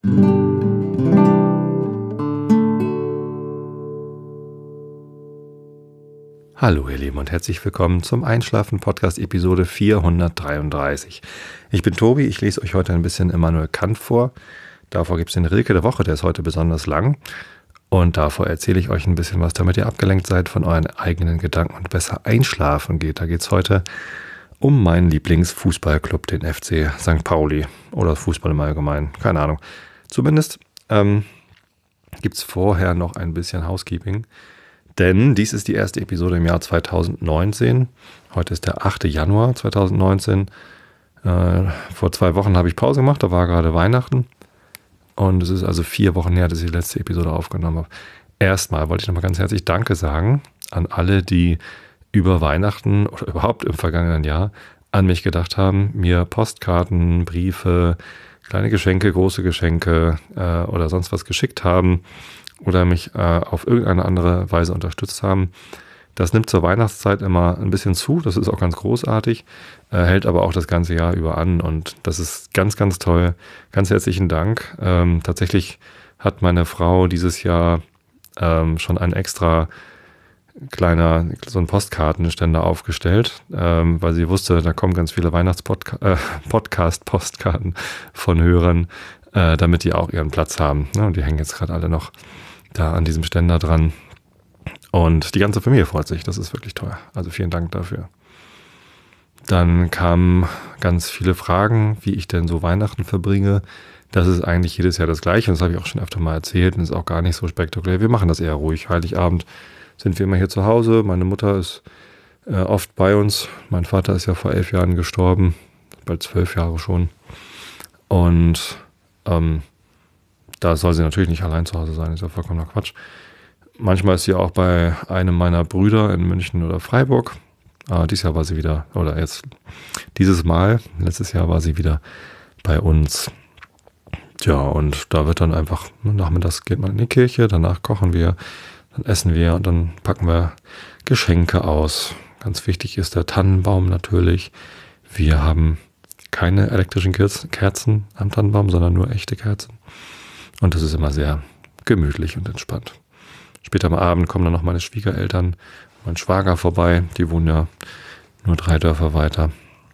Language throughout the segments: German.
Hallo ihr Lieben und herzlich willkommen zum Einschlafen-Podcast Episode 433. Ich bin Tobi, ich lese euch heute ein bisschen Immanuel Kant vor. Davor gibt es den Rilke der Woche, der ist heute besonders lang. Und davor erzähle ich euch ein bisschen was, damit ihr abgelenkt seid von euren eigenen Gedanken und besser einschlafen geht. Da geht es heute um meinen Lieblingsfußballclub, den FC St. Pauli oder Fußball im Allgemeinen, keine Ahnung. Zumindest gibt es vorher noch ein bisschen Housekeeping. Denn dies ist die erste Episode im Jahr 2019. Heute ist der 8. Januar 2019. Vor 2 Wochen habe ich Pause gemacht, da war gerade Weihnachten. Und es ist also 4 Wochen her, dass ich die letzte Episode aufgenommen habe. Erstmal wollte ich nochmal ganz herzlich Danke sagen an alle, die über Weihnachten oder überhaupt im vergangenen Jahr an mich gedacht haben, mir Postkarten, Briefe, kleine Geschenke, große Geschenke oder sonst was geschickt haben. Oder mich auf irgendeine andere Weise unterstützt haben. Das nimmt zur Weihnachtszeit immer ein bisschen zu, das ist auch ganz großartig, hält aber auch das ganze Jahr über an und das ist ganz, ganz toll. Ganz herzlichen Dank. Tatsächlich hat meine Frau dieses Jahr schon ein extra so ein Postkartenständer aufgestellt, weil sie wusste, da kommen ganz viele Weihnachtspodcast-Postkarten von Hörern, damit die auch ihren Platz haben. Und die hängen jetzt gerade alle noch da an diesem Ständer dran. Und die ganze Familie freut sich. Das ist wirklich toll. Also vielen Dank dafür. Dann kamen ganz viele Fragen, wie ich denn so Weihnachten verbringe. Das ist eigentlich jedes Jahr das Gleiche. Und das habe ich auch schon öfter mal erzählt. Und ist auch gar nicht so spektakulär. Wir machen das eher ruhig. Heiligabend sind wir immer hier zu Hause. Meine Mutter ist oft bei uns. Mein Vater ist ja vor 11 Jahren gestorben. Bald 12 Jahre schon. Und da soll sie natürlich nicht allein zu Hause sein, ist ja vollkommener Quatsch. Manchmal ist sie auch bei einem meiner Brüder in München oder Freiburg. Dieses Jahr war sie wieder, oder jetzt letztes Jahr war sie wieder bei uns. Tja, und da wird dann einfach, nachmittags geht man in die Kirche, danach kochen wir, dann essen wir und dann packen wir Geschenke aus. Ganz wichtig ist der Tannenbaum natürlich. Wir haben keine elektrischen Kerzen am Tannenbaum, sondern nur echte Kerzen. Und das ist immer sehr gemütlich und entspannt. Später am Abend kommen dann noch meine Schwiegereltern, mein Schwager vorbei. Die wohnen ja nur 3 Dörfer weiter.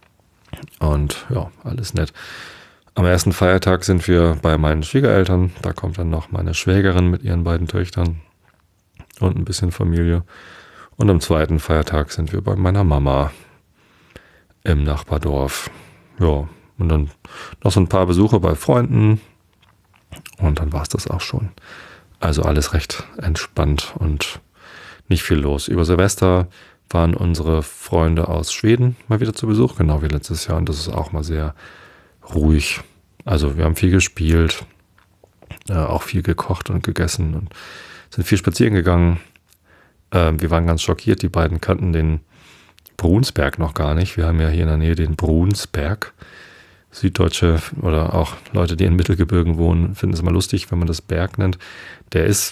Und ja, alles nett. Am ersten Feiertag sind wir bei meinen Schwiegereltern. Da kommt dann noch meine Schwägerin mit ihren beiden Töchtern und ein bisschen Familie. Und am zweiten Feiertag sind wir bei meiner Mama im Nachbardorf. Ja, und dann noch so ein paar Besuche bei Freunden. Und dann war es das auch schon. Also alles recht entspannt und nicht viel los. Über Silvester waren unsere Freunde aus Schweden mal wieder zu Besuch, genau wie letztes Jahr. Und das ist auch mal sehr ruhig. Also wir haben viel gespielt, auch viel gekocht und gegessen und sind viel spazieren gegangen. Wir waren ganz schockiert, die beiden kannten den Brunsberg noch gar nicht. Wir haben ja hier in der Nähe den Brunsberg. Süddeutsche oder auch Leute, die in Mittelgebirgen wohnen, finden es immer lustig, wenn man das Berg nennt. Der ist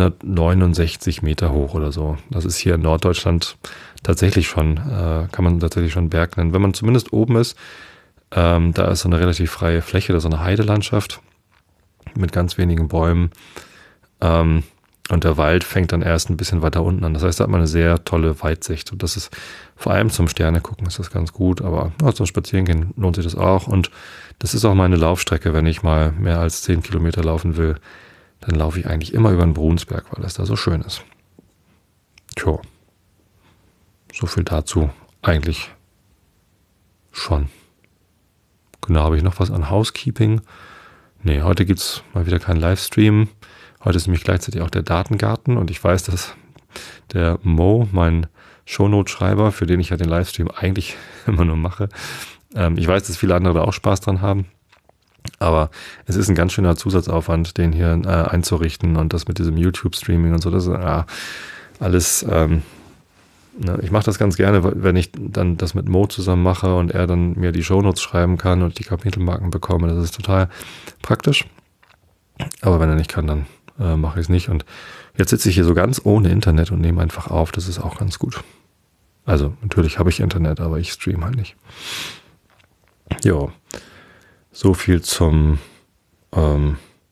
169 Meter hoch oder so. Das ist hier in Norddeutschland tatsächlich schon, kann man tatsächlich schon Berg nennen. Wenn man zumindest oben ist, da ist so eine relativ freie Fläche, da ist so eine Heidelandschaft mit ganz wenigen Bäumen. Und der Wald fängt dann erst ein bisschen weiter unten an. Das heißt, da hat man eine sehr tolle Weitsicht. Und das ist vor allem zum Sterne gucken ist das ganz gut. Aber zum Spazierengehen lohnt sich das auch. Und das ist auch meine Laufstrecke. Wenn ich mal mehr als 10 Kilometer laufen will, dann laufe ich eigentlich immer über den Brunsberg, weil das da so schön ist. Tja, so viel dazu eigentlich schon. Genau, habe ich noch was an Housekeeping? Nee, heute gibt es mal wieder keinen Livestream. Heute ist nämlich gleichzeitig auch der Datengarten und ich weiß, dass der Mo, mein Shownote-Schreiber, für den ich ja den Livestream eigentlich immer nur mache, ich weiß, dass viele andere da auch Spaß dran haben, aber es ist ein ganz schöner Zusatzaufwand, den hier einzurichten und das mit diesem YouTube-Streaming und so, das ist alles, ich mache das ganz gerne, wenn ich dann das mit Mo zusammen mache und er dann mir die Shownotes schreiben kann und die Kapitelmarken bekomme, das ist total praktisch, aber wenn er nicht kann, dann mache ich es nicht. Und jetzt sitze ich hier so ganz ohne Internet und nehme einfach auf. Das ist auch ganz gut. Also natürlich habe ich Internet, aber ich streame halt nicht. Jo, so viel zum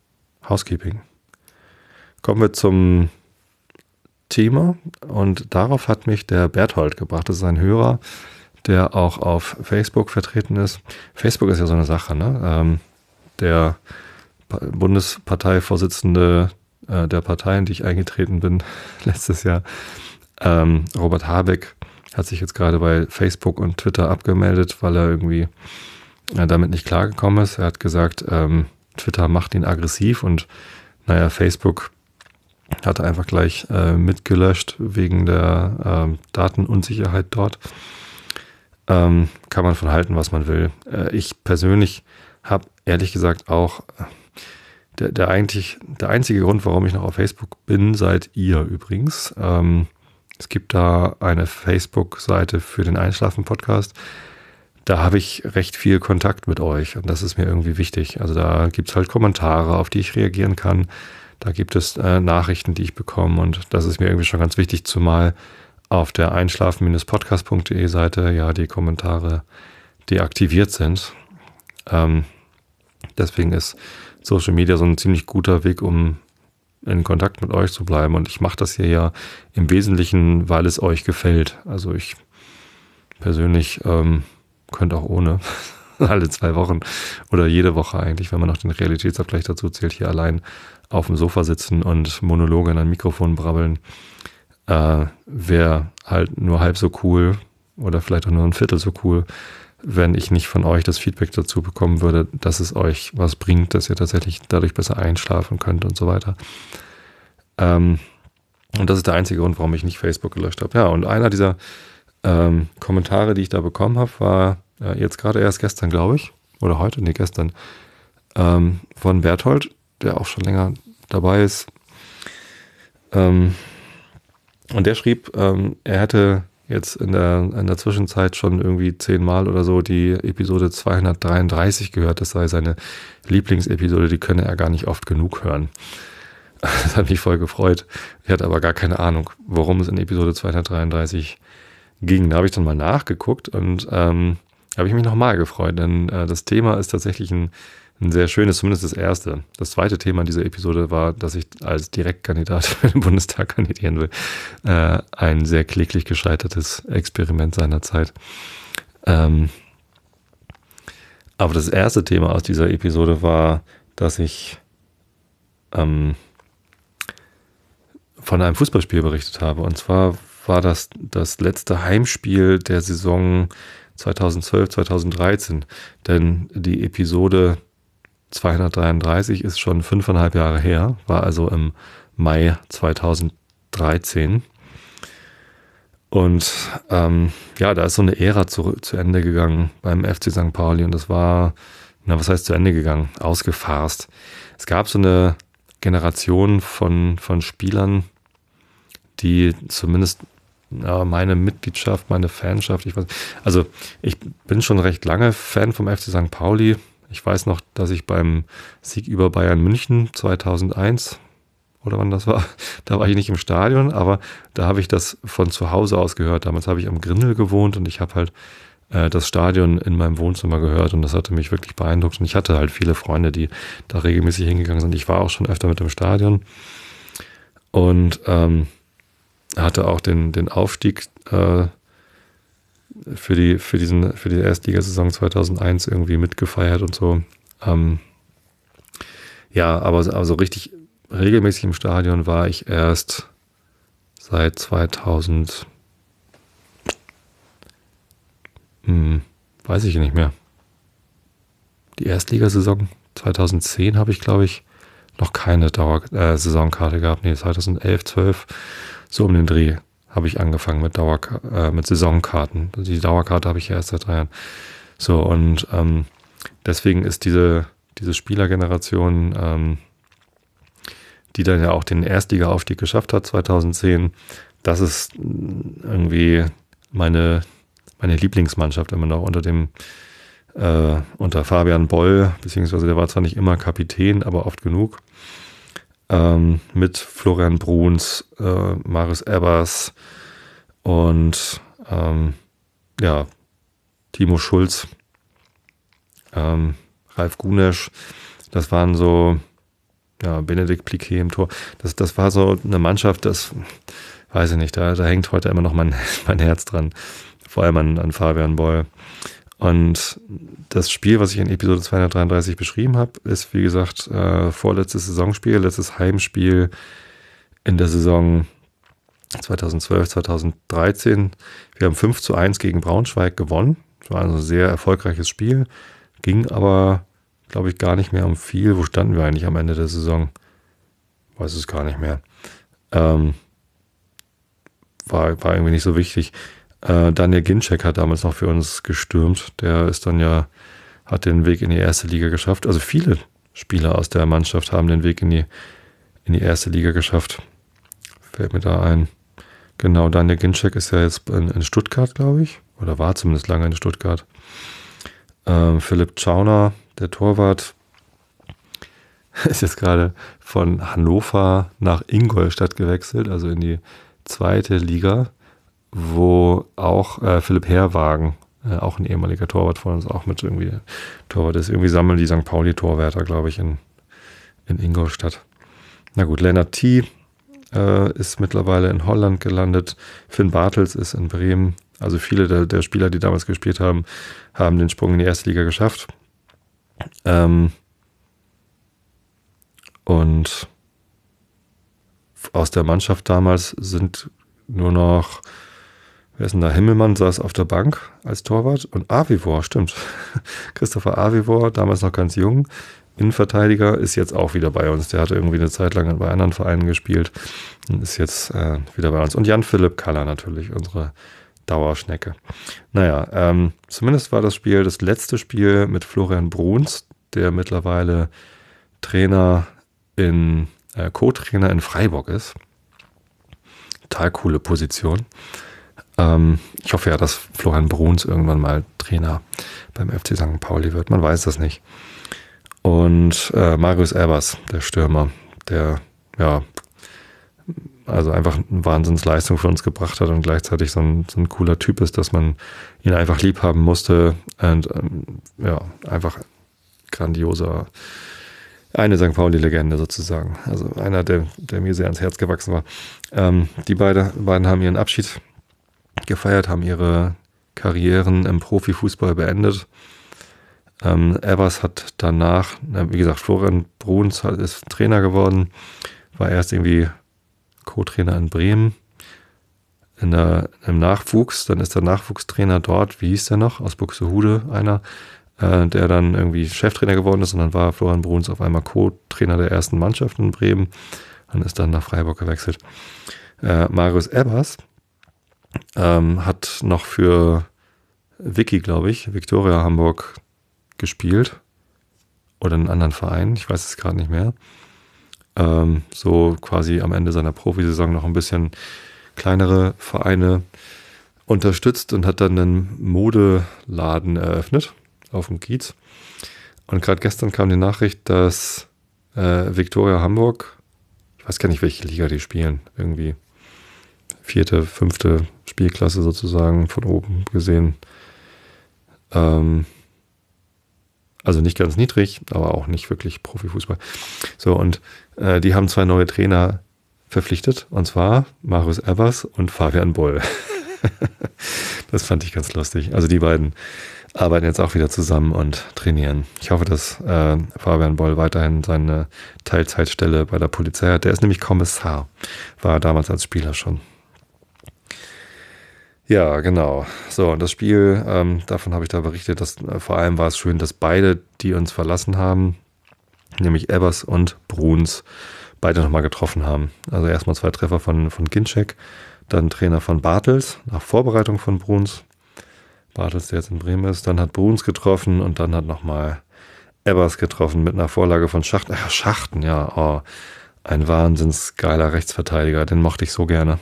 Housekeeping. Kommen wir zum Thema und darauf hat mich der Berthold gebracht. Das ist ein Hörer, der auch auf Facebook vertreten ist. Facebook ist ja so eine Sache, ne? Der Bundesparteivorsitzende der Partei, in die ich eingetreten bin letztes Jahr, Robert Habeck, hat sich jetzt gerade bei Facebook und Twitter abgemeldet, weil er irgendwie damit nicht klargekommen ist. Er hat gesagt, Twitter macht ihn aggressiv und Facebook hat er einfach gleich mitgelöscht wegen der Datenunsicherheit dort. Kann man von halten, was man will. Ich persönlich habe ehrlich gesagt auch der einzige Grund, warum ich noch auf Facebook bin, seid ihr übrigens. Es gibt da eine Facebook-Seite für den Einschlafen-Podcast. Da habe ich recht viel Kontakt mit euch und das ist mir irgendwie wichtig. Also da gibt es halt Kommentare, auf die ich reagieren kann. Da gibt es Nachrichten, die ich bekomme und das ist mir irgendwie schon ganz wichtig, zumal auf der einschlafen-podcast.de Seite ja die Kommentare deaktiviert sind. Deswegen ist Social Media so ein ziemlich guter Weg, um in Kontakt mit euch zu bleiben. Und ich mache das hier ja im Wesentlichen, weil es euch gefällt. Also ich persönlich könnte auch ohne alle 2 Wochen oder jede Woche eigentlich, wenn man noch den Realitätsabgleich dazu zählt, hier allein auf dem Sofa sitzen und Monologe in ein Mikrofon brabbeln. Wäre halt nur halb so cool oder vielleicht auch nur ein Viertel so cool, wenn ich nicht von euch das Feedback dazu bekommen würde, dass es euch was bringt, dass ihr tatsächlich dadurch besser einschlafen könnt und so weiter. Und das ist der einzige Grund, warum ich nicht Facebook gelöscht habe. Ja, und einer dieser Kommentare, die ich da bekommen habe, war jetzt gerade erst gestern, glaube ich, oder heute, nee, gestern, von Berthold, der auch schon länger dabei ist. Und der schrieb, er hätte jetzt in der Zwischenzeit schon irgendwie 10 Mal oder so die Episode 233 gehört. Das sei seine Lieblingsepisode, die könne er gar nicht oft genug hören. Das hat mich voll gefreut. Ich hatte aber gar keine Ahnung, worum es in Episode 233 ging. Da habe ich dann mal nachgeguckt und habe ich mich nochmal gefreut, denn das Thema ist tatsächlich ein sehr schönes, zumindest das erste. Das zweite Thema dieser Episode war, dass ich als Direktkandidat für den Bundestag kandidieren will. Ein sehr kläglich gescheitertes Experiment seiner Zeit. Aber das erste Thema aus dieser Episode war, dass ich von einem Fußballspiel berichtet habe. Und zwar war das letzte Heimspiel der Saison 2012, 2013. Denn die Episode 233 ist schon 5,5 Jahre her, war also im Mai 2013. Und da ist so eine Ära zu Ende gegangen beim FC St. Pauli und das war, was heißt zu Ende gegangen? Ausgefarst. Es gab so eine Generation von Spielern, die zumindest meine Mitgliedschaft, meine Fanschaft, ich bin schon recht lange Fan vom FC St. Pauli. Ich weiß noch, dass ich beim Sieg über Bayern München 2001 oder wann das war, da war ich nicht im Stadion, aber da habe ich das von zu Hause aus gehört. Damals habe ich am Grindel gewohnt und ich habe halt das Stadion in meinem Wohnzimmer gehört und das hatte mich wirklich beeindruckt und ich hatte halt viele Freunde, die da regelmäßig hingegangen sind. Ich war auch schon öfter mit im Stadion und hatte auch den Aufstieg für die Erstligasaison 2001 irgendwie mitgefeiert und so. Aber so richtig regelmäßig im Stadion war ich erst seit 2000, weiß ich nicht mehr. Die Erstligasaison 2010 habe ich, glaube ich, noch keine Saisonkarte gehabt. Nee, 2011, 12, so um den Dreh habe ich angefangen mit Saisonkarten. Die Dauerkarte habe ich ja erst seit 3 Jahren. So, und deswegen ist diese Spielergeneration, die dann ja auch den Erstliga-Aufstieg geschafft hat, 2010, das ist irgendwie meine Lieblingsmannschaft immer noch unter Fabian Boll, beziehungsweise der war zwar nicht immer Kapitän, aber oft genug. Mit Florian Bruns, Marius Ebers und Timo Schulz, Ralf Gunesch. Das waren so ja, Benedikt Pliquet im Tor. Das war so eine Mannschaft, das weiß ich nicht, da hängt heute immer noch mein Herz dran. Vor allem an Fabian Boll. Und das Spiel, was ich in Episode 233 beschrieben habe, ist, wie gesagt, vorletztes Saisonspiel, letztes Heimspiel in der Saison 2012, 2013. Wir haben 5-1 gegen Braunschweig gewonnen. Das war also ein sehr erfolgreiches Spiel. Ging aber, glaube ich, gar nicht mehr um viel. Wo standen wir eigentlich am Ende der Saison? Weiß es gar nicht mehr. War irgendwie nicht so wichtig. Daniel Ginczek hat damals noch für uns gestürmt. Der ist dann ja, hat den Weg in die erste Liga geschafft. Also viele Spieler aus der Mannschaft haben den Weg in die erste Liga geschafft. Fällt mir da ein. Genau, Daniel Ginczek ist ja jetzt in Stuttgart, glaube ich. Oder war zumindest lange in Stuttgart. Philipp Tschauner, der Torwart, ist jetzt gerade von Hannover nach Ingolstadt gewechselt, also in die zweite Liga, wo auch Philipp Herrwagen, auch ein ehemaliger Torwart von uns, auch mit irgendwie Torwart ist. Irgendwie sammeln die St. Pauli-Torwärter, glaube ich, in Ingolstadt. Na gut, Lennart T. Ist mittlerweile in Holland gelandet. Finn Bartels ist in Bremen. Also viele der Spieler, die damals gespielt haben, haben den Sprung in die erste Liga geschafft. Und aus der Mannschaft damals sind nur noch, wer ist denn da? Himmelmann saß auf der Bank als Torwart und Avivor, stimmt. Christopher Avivor, damals noch ganz jung, Innenverteidiger, ist jetzt auch wieder bei uns. Der hatte irgendwie eine Zeit lang bei anderen Vereinen gespielt und ist jetzt wieder bei uns. Und Jan-Philipp Kaller natürlich, unsere Dauerschnecke. Naja, zumindest war das Spiel das letzte Spiel mit Florian Bruns, der mittlerweile Co-Trainer in Freiburg ist. Total coole Position. Ich hoffe ja, dass Florian Bruns irgendwann mal Trainer beim FC St. Pauli wird. Man weiß das nicht. Und Marius Erbers, der Stürmer, der ja also einfach eine Wahnsinnsleistung für uns gebracht hat und gleichzeitig so ein cooler Typ ist, dass man ihn einfach lieb haben musste. Und ja, einfach grandioser, eine St. Pauli-Legende sozusagen. Also einer, der mir sehr ans Herz gewachsen war. Die beiden haben ihren Abschied gefeiert, haben ihre Karrieren im Profifußball beendet. Evers hat danach, wie gesagt, Florian Bruns ist Trainer geworden, war erst irgendwie Co-Trainer in Bremen, im Nachwuchs, dann ist der Nachwuchstrainer dort, wie hieß der noch, aus Buxtehude einer, der dann irgendwie Cheftrainer geworden ist und dann war Florian Bruns auf einmal Co-Trainer der ersten Mannschaft in Bremen und ist dann nach Freiburg gewechselt. Marius Ebbers hat noch für Vicky, glaube ich, Viktoria Hamburg gespielt oder einen anderen Verein, ich weiß es gerade nicht mehr. So quasi am Ende seiner Profisaison noch ein bisschen kleinere Vereine unterstützt und hat dann einen Modeladen eröffnet auf dem Kiez. Und gerade gestern kam die Nachricht, dass Viktoria Hamburg, ich weiß gar nicht, welche Liga die spielen, irgendwie 4., 5. Spielklasse sozusagen von oben gesehen. Also nicht ganz niedrig, aber auch nicht wirklich Profifußball. So, und die haben 2 neue Trainer verpflichtet, und zwar Marius Ebbers und Fabian Boll. Das fand ich ganz lustig. Also die beiden arbeiten jetzt auch wieder zusammen und trainieren. Ich hoffe, dass Fabian Boll weiterhin seine Teilzeitstelle bei der Polizei hat. Der ist nämlich Kommissar, war damals als Spieler schon. Ja, genau. So, und das Spiel, davon habe ich da berichtet, dass vor allem war es schön, dass beide, die uns verlassen haben, nämlich Ebbers und Bruns, beide nochmal getroffen haben. Also erstmal 2 Treffer von Ginczek, dann Trainer von Bartels, nach Vorbereitung von Bruns. Bartels, der jetzt in Bremen ist. Dann hat Bruns getroffen und dann hat nochmal Ebbers getroffen mit einer Vorlage von Schachten. Ach, Schachten, ja. Oh, ein wahnsinns geiler Rechtsverteidiger, den mochte ich so gerne.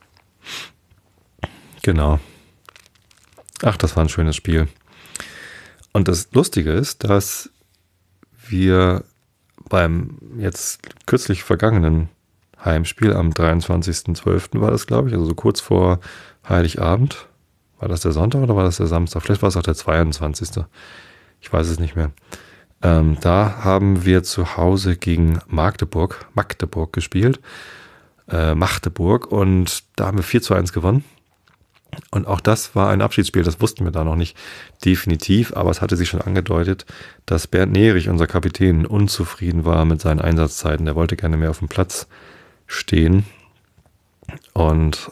Genau. Ach, das war ein schönes Spiel. Und das Lustige ist, dass wir beim jetzt kürzlich vergangenen Heimspiel am 23.12. war das, glaube ich, also so kurz vor Heiligabend. War das der Sonntag oder war das der Samstag? Vielleicht war es auch der 22. Ich weiß es nicht mehr. Da haben wir zu Hause gegen Magdeburg gespielt. Magdeburg, und da haben wir 4-1 gewonnen. Und auch das war ein Abschiedsspiel, das wussten wir da noch nicht definitiv, aber es hatte sich schon angedeutet, dass Bernd Nerich, unser Kapitän, unzufrieden war mit seinen Einsatzzeiten. Der wollte gerne mehr auf dem Platz stehen. Und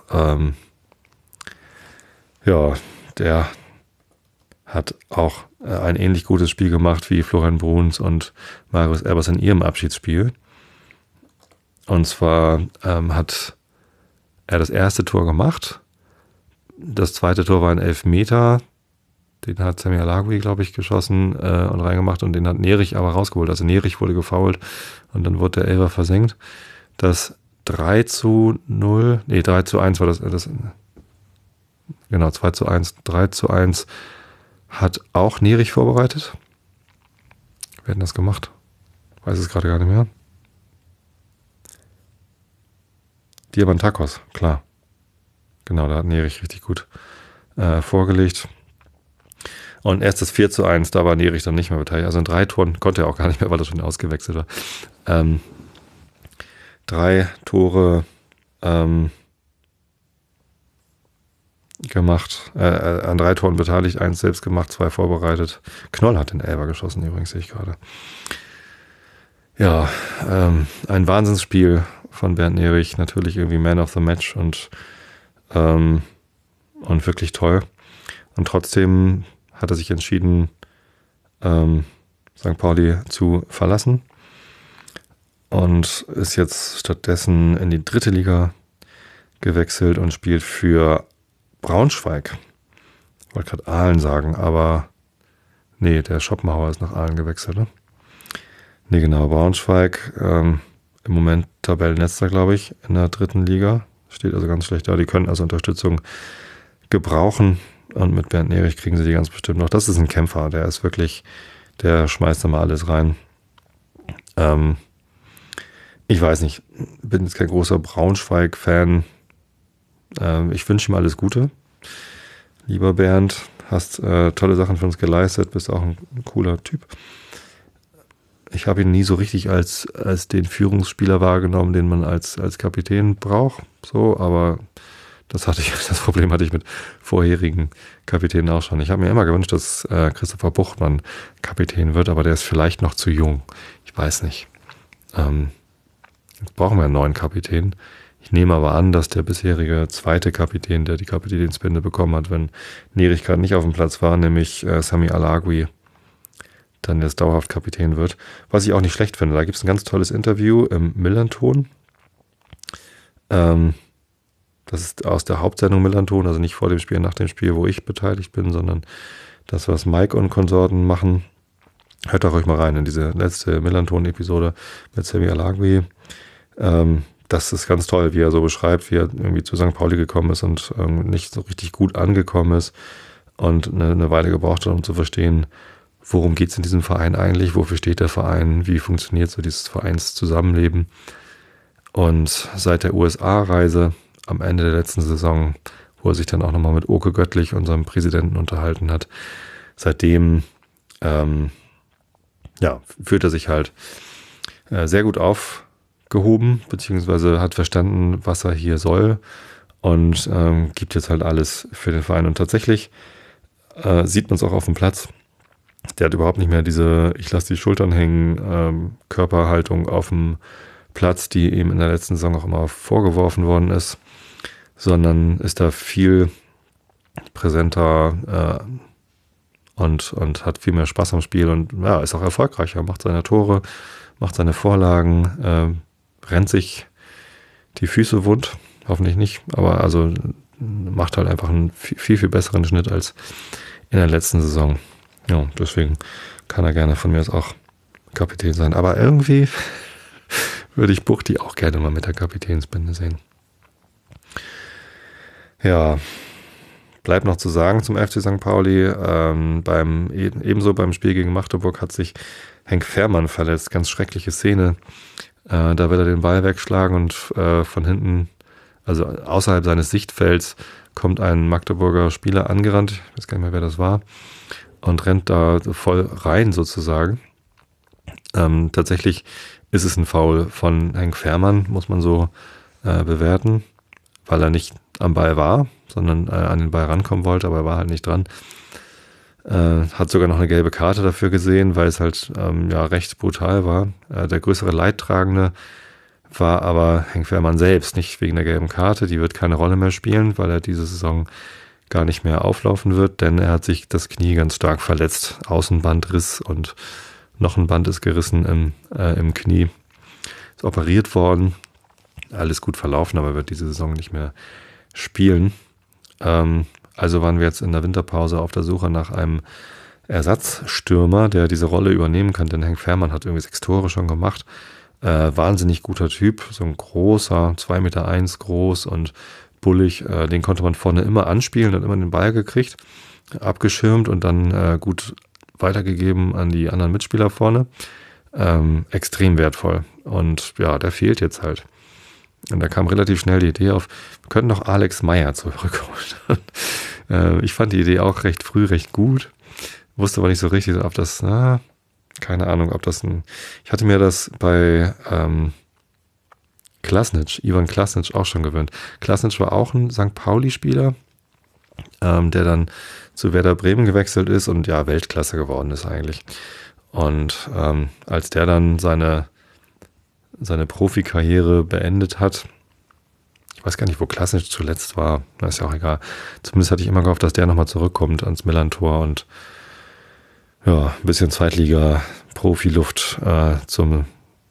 der hat auch ein ähnlich gutes Spiel gemacht wie Florian Bruns und Marius Erbers in ihrem Abschiedsspiel. Und zwar hat er das erste Tor gemacht. Das zweite Tor war ein Elfmeter. Den hat Sami Alagui, glaube ich, geschossen und reingemacht. Und den hat Nerich aber rausgeholt. Also Nerich wurde gefoult und dann wurde der Elfer versenkt. Das 3-1 war das. Genau, 2-1, 3-1 hat auch Nerich vorbereitet. Wer hat denn das gemacht? Weiß es gerade gar nicht mehr. Diamantakos, klar. Genau, da hat Nerich richtig gut vorgelegt. Und erst das 4-1, da war Nerich dann nicht mehr beteiligt. Also in 3 Toren konnte er auch gar nicht mehr, weil er schon ausgewechselt war. 3 Tore gemacht, an 3 Toren beteiligt, 1 selbst gemacht, 2 vorbereitet. Knoll hat den Elfer geschossen, übrigens, sehe ich gerade. Ja, ein Wahnsinnsspiel von Bernd Nerich, natürlich irgendwie Man of the Match und wirklich toll. Und trotzdem hat er sich entschieden, St. Pauli zu verlassen und ist jetzt stattdessen in die 3. Liga gewechselt und spielt für Braunschweig. Ich wollte gerade Aalen sagen, aber nee, der Schopenhauer ist nach Aalen gewechselt, ne? Nee, genau, Braunschweig, im Moment Tabellenletzter, glaube ich, in der 3. Liga. Steht also ganz schlecht da. Die können also Unterstützung gebrauchen. Und mit Bernd Nerich kriegen sie die ganz bestimmt noch. Das ist ein Kämpfer. Der ist wirklich, der schmeißt da mal alles rein. Ich weiß nicht, bin jetzt kein großer Braunschweig-Fan. Ich wünsche ihm alles Gute. Lieber Bernd, hast tolle Sachen für uns geleistet, bist auch ein cooler Typ. Ich habe ihn nie so richtig als den Führungsspieler wahrgenommen, den man als Kapitän braucht. So, aber das Problem hatte ich mit vorherigen Kapitänen auch schon. Ich habe mir immer gewünscht, dass Christopher Buchmann Kapitän wird, aber der ist vielleicht noch zu jung. Ich weiß nicht. Jetzt brauchen wir einen neuen Kapitän. Ich nehme aber an, dass der bisherige zweite Kapitän, der die Kapitänsbinde bekommen hat, wenn Nerich gerade nicht auf dem Platz war, nämlich Sami Alagui, dann jetzt dauerhaft Kapitän wird. Was ich auch nicht schlecht finde. Da gibt es ein ganz tolles Interview im Millanton. Das ist aus der Hauptsendung Millanton, also nicht vor dem Spiel, nach dem Spiel, wo ich beteiligt bin, sondern das, was Mike und Konsorten machen. Hört doch euch mal rein in diese letzte Millanton-Episode mit Sami Alagui. Das ist ganz toll, wie er so beschreibt, wie er irgendwie zu St. Pauli gekommen ist und nicht so richtig gut angekommen ist und eine Weile gebraucht hat, um zu verstehen, worum geht es in diesem Verein eigentlich, wofür steht der Verein, wie funktioniert so dieses Vereinszusammenleben. Und seit der USA-Reise am Ende der letzten Saison, wo er sich dann auch nochmal mit Oke Göttlich, unserem Präsidenten, unterhalten hat, seitdem fühlt er sich halt sehr gut aufgehoben, beziehungsweise hat verstanden, was er hier soll und gibt jetzt halt alles für den Verein. Und tatsächlich sieht man es auch auf dem Platz. Der hat überhaupt nicht mehr diese ich lasse die Schultern hängen Körperhaltung auf dem Platz, die ihm in der letzten Saison auch immer vorgeworfen worden ist, sondern ist da viel präsenter und hat viel mehr Spaß am Spiel und ja, ist auch erfolgreicher, macht seine Tore, macht seine Vorlagen, rennt sich die Füße wund, hoffentlich nicht, aber also macht halt einfach einen viel, viel besseren Schnitt als in der letzten Saison. Ja, deswegen kann er gerne von mir aus auch Kapitän sein. Aber irgendwie würde ich Buchti auch gerne mal mit der Kapitänsbinde sehen. Ja, bleibt noch zu sagen zum FC St. Pauli. Ebenso beim Spiel gegen Magdeburg hat sich Henk Fährmann verletzt. Ganz schreckliche Szene. Da will er den Ball wegschlagen und von hinten, also außerhalb seines Sichtfelds, kommt ein Magdeburger Spieler angerannt. Ich weiß gar nicht mehr, wer das war. Und rennt da voll rein sozusagen. Tatsächlich ist es ein Foul von Henk Fährmann, muss man so bewerten, weil er nicht am Ball war, sondern an den Ball rankommen wollte, aber er war halt nicht dran. Hat sogar noch eine gelbe Karte dafür gesehen, weil es halt recht brutal war. Der größere Leidtragende war aber Henk Fährmann selbst, nicht wegen der gelben Karte. Die wird keine Rolle mehr spielen, weil er diese Saison gar nicht mehr auflaufen wird, denn er hat sich das Knie ganz stark verletzt. Außenbandriss und noch ein Band ist gerissen im Knie. Ist operiert worden. Alles gut verlaufen, aber wird diese Saison nicht mehr spielen. Also waren wir jetzt in der Winterpause auf der Suche nach einem Ersatzstürmer, der diese Rolle übernehmen kann, denn Henk Fährmann hat irgendwie 6 Tore schon gemacht. Wahnsinnig guter Typ, so ein großer, 2,1 Meter groß und bullig. Den konnte man vorne immer anspielen, hat immer den Ball gekriegt, abgeschirmt und dann gut weitergegeben an die anderen Mitspieler vorne. Extrem wertvoll. Und ja, der fehlt jetzt halt. Und da kam relativ schnell die Idee auf, wir könnten doch Alex Meyer zurückholen. Ich fand die Idee auch recht früh recht gut. Wusste aber nicht so richtig, ob das, keine Ahnung, ob das ich hatte mir das bei Ivan Klasnic auch schon gewöhnt. Klasnic war auch ein St. Pauli-Spieler, der dann zu Werder Bremen gewechselt ist und ja, Weltklasse geworden ist eigentlich. Und als der dann seine Profikarriere beendet hat, ich weiß gar nicht, wo Klasnic zuletzt war, ist ja auch egal. Zumindest hatte ich immer gehofft, dass der nochmal zurückkommt ans Millern-Tor und ja, ein bisschen Zweitliga-Profiluft zum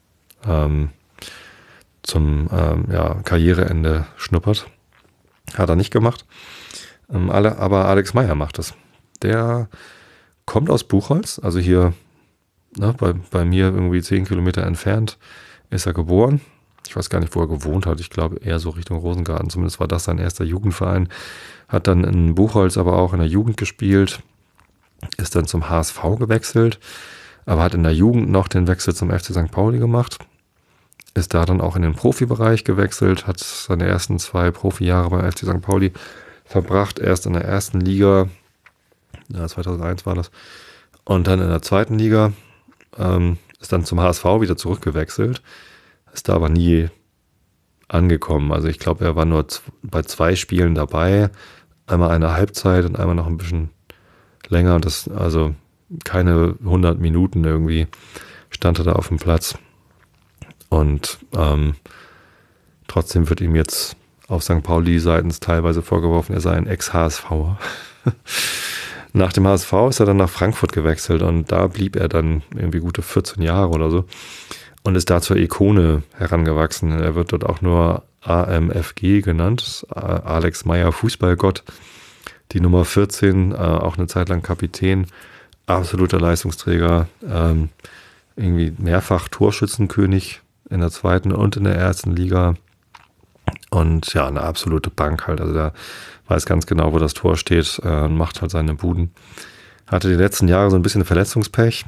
Karriereende schnuppert. Hat er nicht gemacht. Aber Alex Meyer macht es. Der kommt aus Buchholz, also hier bei mir irgendwie 10 Kilometer entfernt ist er geboren. Ich weiß gar nicht, wo er gewohnt hat. Ich glaube eher so Richtung Rosengarten. Zumindest war das sein erster Jugendverein. Hat dann in Buchholz aber auch in der Jugend gespielt. Ist dann zum HSV gewechselt. Aber hat in der Jugend noch den Wechsel zum FC St. Pauli gemacht. Ist da dann auch in den Profibereich gewechselt. Hat seine ersten 2 Profijahre beim FC St. Pauli verbracht. Erst in der ersten Liga. 2001 war das. Und dann in der zweiten Liga. Ist dann zum HSV wieder zurückgewechselt. Ist da aber nie angekommen. Also ich glaube, er war nur bei 2 Spielen dabei. Einmal eine Halbzeit und einmal noch ein bisschen länger. Das, also keine 100 Minuten irgendwie stand er da auf dem Platz. Und trotzdem wird ihm jetzt auf St. Pauli seitens teilweise vorgeworfen, er sei ein Ex-HSVer. Nach dem HSV ist er dann nach Frankfurt gewechselt und da blieb er dann irgendwie gute 14 Jahre oder so und ist da zur Ikone herangewachsen. Er wird dort auch nur AMFG genannt, Alex Meyer Fußballgott, die Nummer 14, auch eine Zeit lang Kapitän, absoluter Leistungsträger, irgendwie mehrfach Torschützenkönig in der zweiten und in der ersten Liga und ja, eine absolute Bank halt, also der weiß ganz genau, wo das Tor steht und macht halt seine Buden. Hatte die letzten Jahre so ein bisschen Verletzungspech.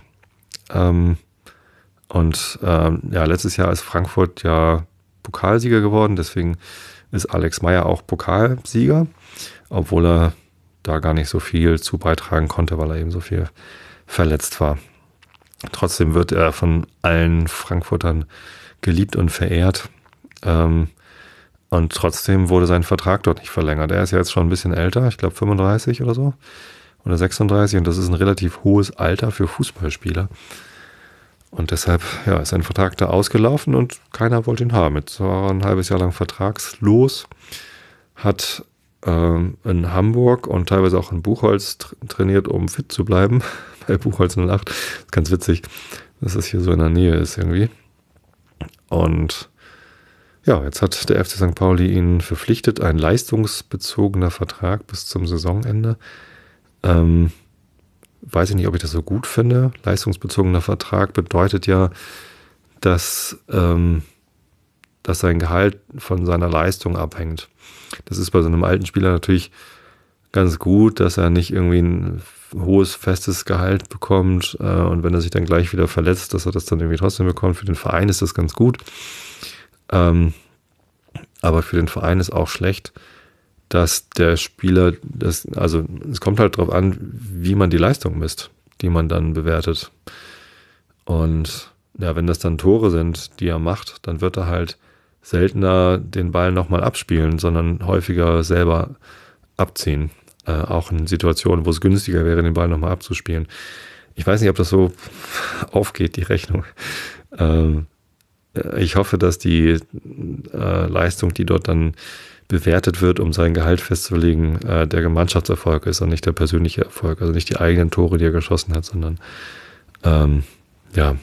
Letztes Jahr ist Frankfurt ja Pokalsieger geworden, deswegen ist Alex Meyer auch Pokalsieger, obwohl er da gar nicht so viel zu beitragen konnte, weil er eben so viel verletzt war. Trotzdem wird er von allen Frankfurtern geliebt und verehrt. Und trotzdem wurde sein Vertrag dort nicht verlängert. Er ist ja jetzt schon ein bisschen älter, ich glaube 35 oder so. Oder 36 und das ist ein relativ hohes Alter für Fußballspieler. Und deshalb ist sein Vertrag da ausgelaufen und keiner wollte ihn haben. Jetzt war er ein halbes Jahr lang vertragslos, hat in Hamburg und teilweise auch in Buchholz trainiert, um fit zu bleiben. Bei Buchholz 08. Das ist ganz witzig, dass es hier so in der Nähe ist irgendwie. Und ja, jetzt hat der FC St. Pauli ihn verpflichtet, ein leistungsbezogener Vertrag bis zum Saisonende. Weiß ich nicht, ob ich das so gut finde. Leistungsbezogener Vertrag bedeutet ja, dass sein Gehalt von seiner Leistung abhängt. Das ist bei so einem alten Spieler natürlich ganz gut, dass er nicht irgendwie ein hohes, festes Gehalt bekommt und wenn er sich dann gleich wieder verletzt, dass er das dann irgendwie trotzdem bekommt. Für den Verein ist das ganz gut. Aber für den Verein ist auch schlecht, dass der Spieler, es kommt halt darauf an, wie man die Leistung misst, die man dann bewertet. Und ja, wenn das dann Tore sind, die er macht, dann wird er halt seltener den Ball nochmal abspielen, sondern häufiger selber abziehen. Auch in Situationen, wo es günstiger wäre, den Ball nochmal abzuspielen. Ich weiß nicht, ob das so aufgeht, die Rechnung. Ich hoffe, dass die Leistung, die dort dann bewertet wird, um sein Gehalt festzulegen, der Mannschaftserfolg ist und nicht der persönliche Erfolg. Also nicht die eigenen Tore, die er geschossen hat, sondern ja,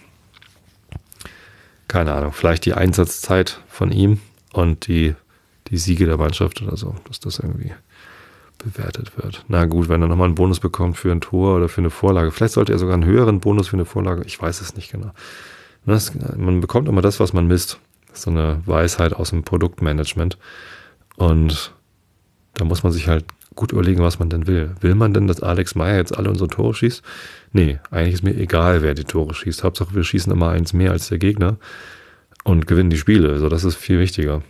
keine Ahnung, vielleicht die Einsatzzeit von ihm und die Siege der Mannschaft oder so, dass das irgendwie bewertet wird. Na gut, wenn er nochmal einen Bonus bekommt für ein Tor oder für eine Vorlage. Vielleicht sollte er sogar einen höheren Bonus für eine Vorlage. Ich weiß es nicht genau. Man bekommt immer das, was man misst. Das ist so eine Weisheit aus dem Produktmanagement. Und da muss man sich halt gut überlegen, was man denn will. Will man denn, dass Alex Meyer jetzt alle unsere Tore schießt? Nee, eigentlich ist mir egal, wer die Tore schießt. Hauptsache, wir schießen immer eins mehr als der Gegner und gewinnen die Spiele. Also das ist viel wichtiger.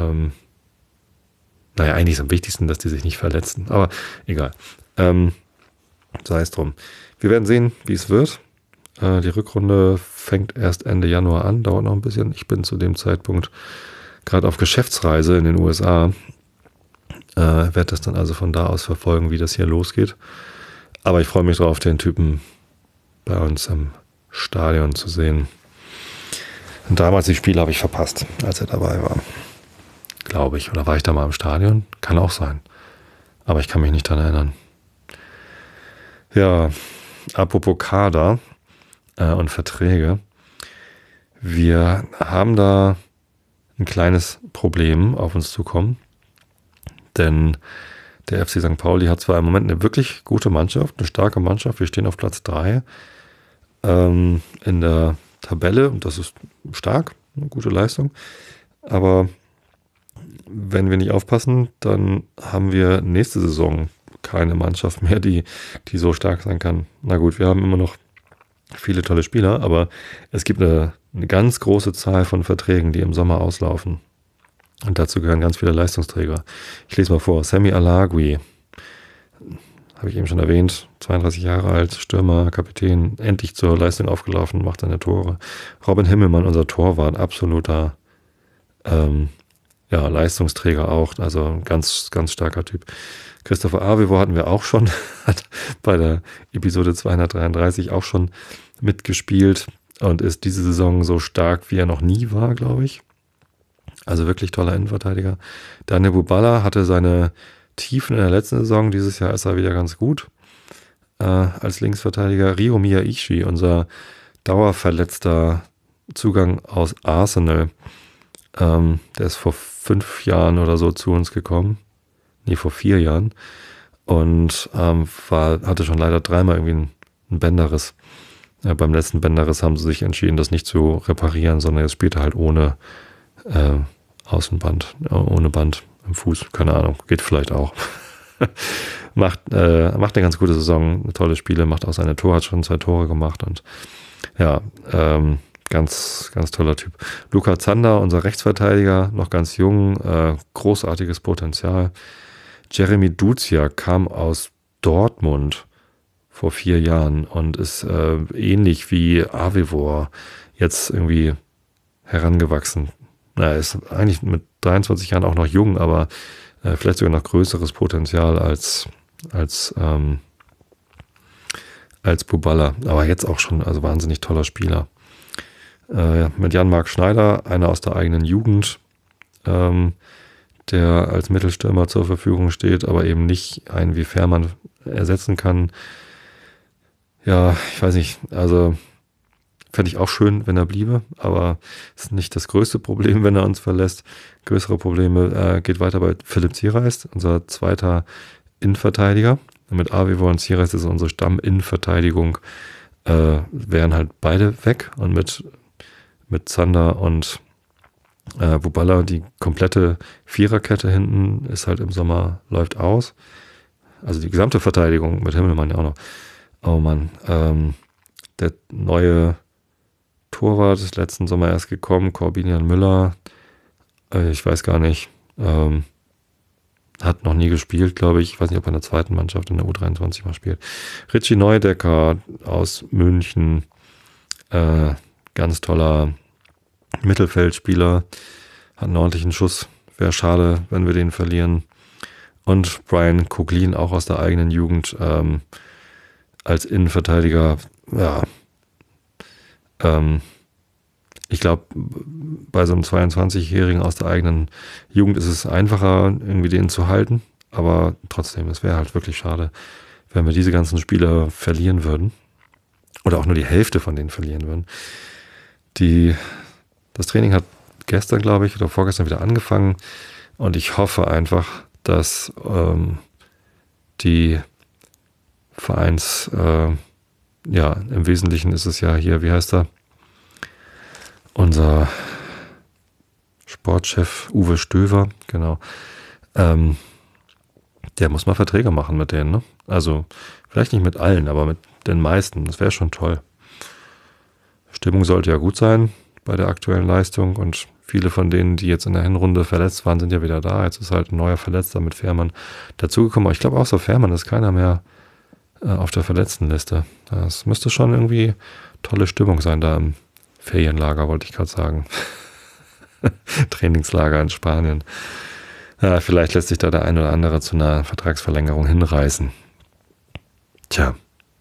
Naja, eigentlich ist am wichtigsten, dass die sich nicht verletzen. Aber egal. Sei es drum. Wir werden sehen, wie es wird. Die Rückrunde fängt erst Ende Januar an, dauert noch ein bisschen. Ich bin zu dem Zeitpunkt gerade auf Geschäftsreise in den USA. Werde das dann also von da aus verfolgen, wie das hier losgeht. Aber ich freue mich drauf, den Typen bei uns im Stadion zu sehen. Und damals die Spiele habe ich verpasst, als er dabei war. Glaube ich. Oder war ich da mal im Stadion? Kann auch sein. Aber ich kann mich nicht daran erinnern. Ja, apropos Kader und Verträge. Wir haben da ein kleines Problem auf uns zukommen. Denn der FC St. Pauli hat zwar im Moment eine wirklich gute Mannschaft, eine starke Mannschaft. Wir stehen auf Platz 3 in der Tabelle und das ist stark, eine gute Leistung. Aber wenn wir nicht aufpassen, dann haben wir nächste Saison keine Mannschaft mehr, die so stark sein kann. Na gut, wir haben immer noch viele tolle Spieler, aber es gibt eine ganz große Zahl von Verträgen, die im Sommer auslaufen. Und dazu gehören ganz viele Leistungsträger. Ich lese mal vor. Semi Alagui, habe ich eben schon erwähnt, 32 Jahre alt, Stürmer, Kapitän, endlich zur Leistung aufgelaufen, macht seine Tore. Robin Himmelmann, unser Torwart, absoluter Leistungsträger auch, also ein ganz, ganz starker Typ. Christopher Avevo hatten wir auch schon, hat bei der Episode 233 auch schon mitgespielt und ist diese Saison so stark, wie er noch nie war, glaube ich. Also wirklich toller Innenverteidiger. Daniel Bubala hatte seine Tiefen in der letzten Saison. Dieses Jahr ist er wieder ganz gut als Linksverteidiger. Ryo Miyaishi, unser dauerverletzter Zugang aus Arsenal. Der ist vor 5 Jahren oder so zu uns gekommen. Nee, vor 4 Jahren. Und hatte schon leider 3-mal irgendwie einen Bänderriss. Beim letzten Bänderriss haben sie sich entschieden, das nicht zu reparieren, sondern jetzt spielt er halt ohne Außenband, ohne Band im Fuß, keine Ahnung, geht vielleicht auch. macht eine ganz gute Saison, tolle Spiele, macht auch seine Tore, hat schon 2 Tore gemacht und ja, ganz, ganz toller Typ. Luca Zander, unser Rechtsverteidiger, noch ganz jung, großartiges Potenzial. Jeremy Duzia kam aus Dortmund vor 4 Jahren und ist ähnlich wie Avivor jetzt irgendwie herangewachsen. Er ist eigentlich mit 23 Jahren auch noch jung, aber vielleicht sogar noch größeres Potenzial als Bubala. Aber jetzt auch schon, also wahnsinnig toller Spieler. Mit Jan-Marc Schneider, einer aus der eigenen Jugend, der als Mittelstürmer zur Verfügung steht, aber eben nicht einen wie Fährmann ersetzen kann. Ja, ich weiß nicht, also fände ich auch schön, wenn er bliebe, aber ist nicht das größte Problem, wenn er uns verlässt. Größere Probleme geht weiter bei Philipp Zierreist, unser zweiter Innenverteidiger. Mit Avevo und Zierreist ist unsere Stamm-Innenverteidigung, wären halt beide weg und mit Zander und Bubala die komplette Viererkette hinten ist halt im Sommer, läuft aus. Also die gesamte Verteidigung mit Himmelmann ja auch noch. Oh Mann, der neue Torwart ist letzten Sommer erst gekommen, Corbinian Müller, ich weiß gar nicht, hat noch nie gespielt, glaube ich. Ich weiß nicht, ob er in der zweiten Mannschaft in der U23 mal spielt. Richie Neudecker aus München, ganz toller Mittelfeldspieler, hat einen ordentlichen Schuss. Wäre schade, wenn wir den verlieren. Und Brian Coughlin, auch aus der eigenen Jugend, als Innenverteidiger, ja, ich glaube, bei so einem 22-Jährigen aus der eigenen Jugend ist es einfacher, irgendwie den zu halten. Aber trotzdem, es wäre halt wirklich schade, wenn wir diese ganzen Spieler verlieren würden. Oder auch nur die Hälfte von denen verlieren würden. Das Training hat gestern, glaube ich, oder vorgestern wieder angefangen. Und ich hoffe einfach, dass die im Wesentlichen ist es ja hier, wie heißt er? Unser Sportchef Uwe Stöver, genau. Der muss mal Verträge machen mit denen, ne? Also vielleicht nicht mit allen, aber mit den meisten. Das wäre schon toll. Stimmung sollte ja gut sein bei der aktuellen Leistung und viele von denen, die jetzt in der Hinrunde verletzt waren, sind ja wieder da. Jetzt ist halt ein neuer Verletzter mit Fährmann dazugekommen. Aber ich glaube, außer Fährmann ist keiner mehr auf der Verletztenliste. Das müsste schon irgendwie tolle Stimmung sein da im Ferienlager, wollte ich gerade sagen. Trainingslager in Spanien. Ja, vielleicht lässt sich da der ein oder andere zu einer Vertragsverlängerung hinreißen. Tja.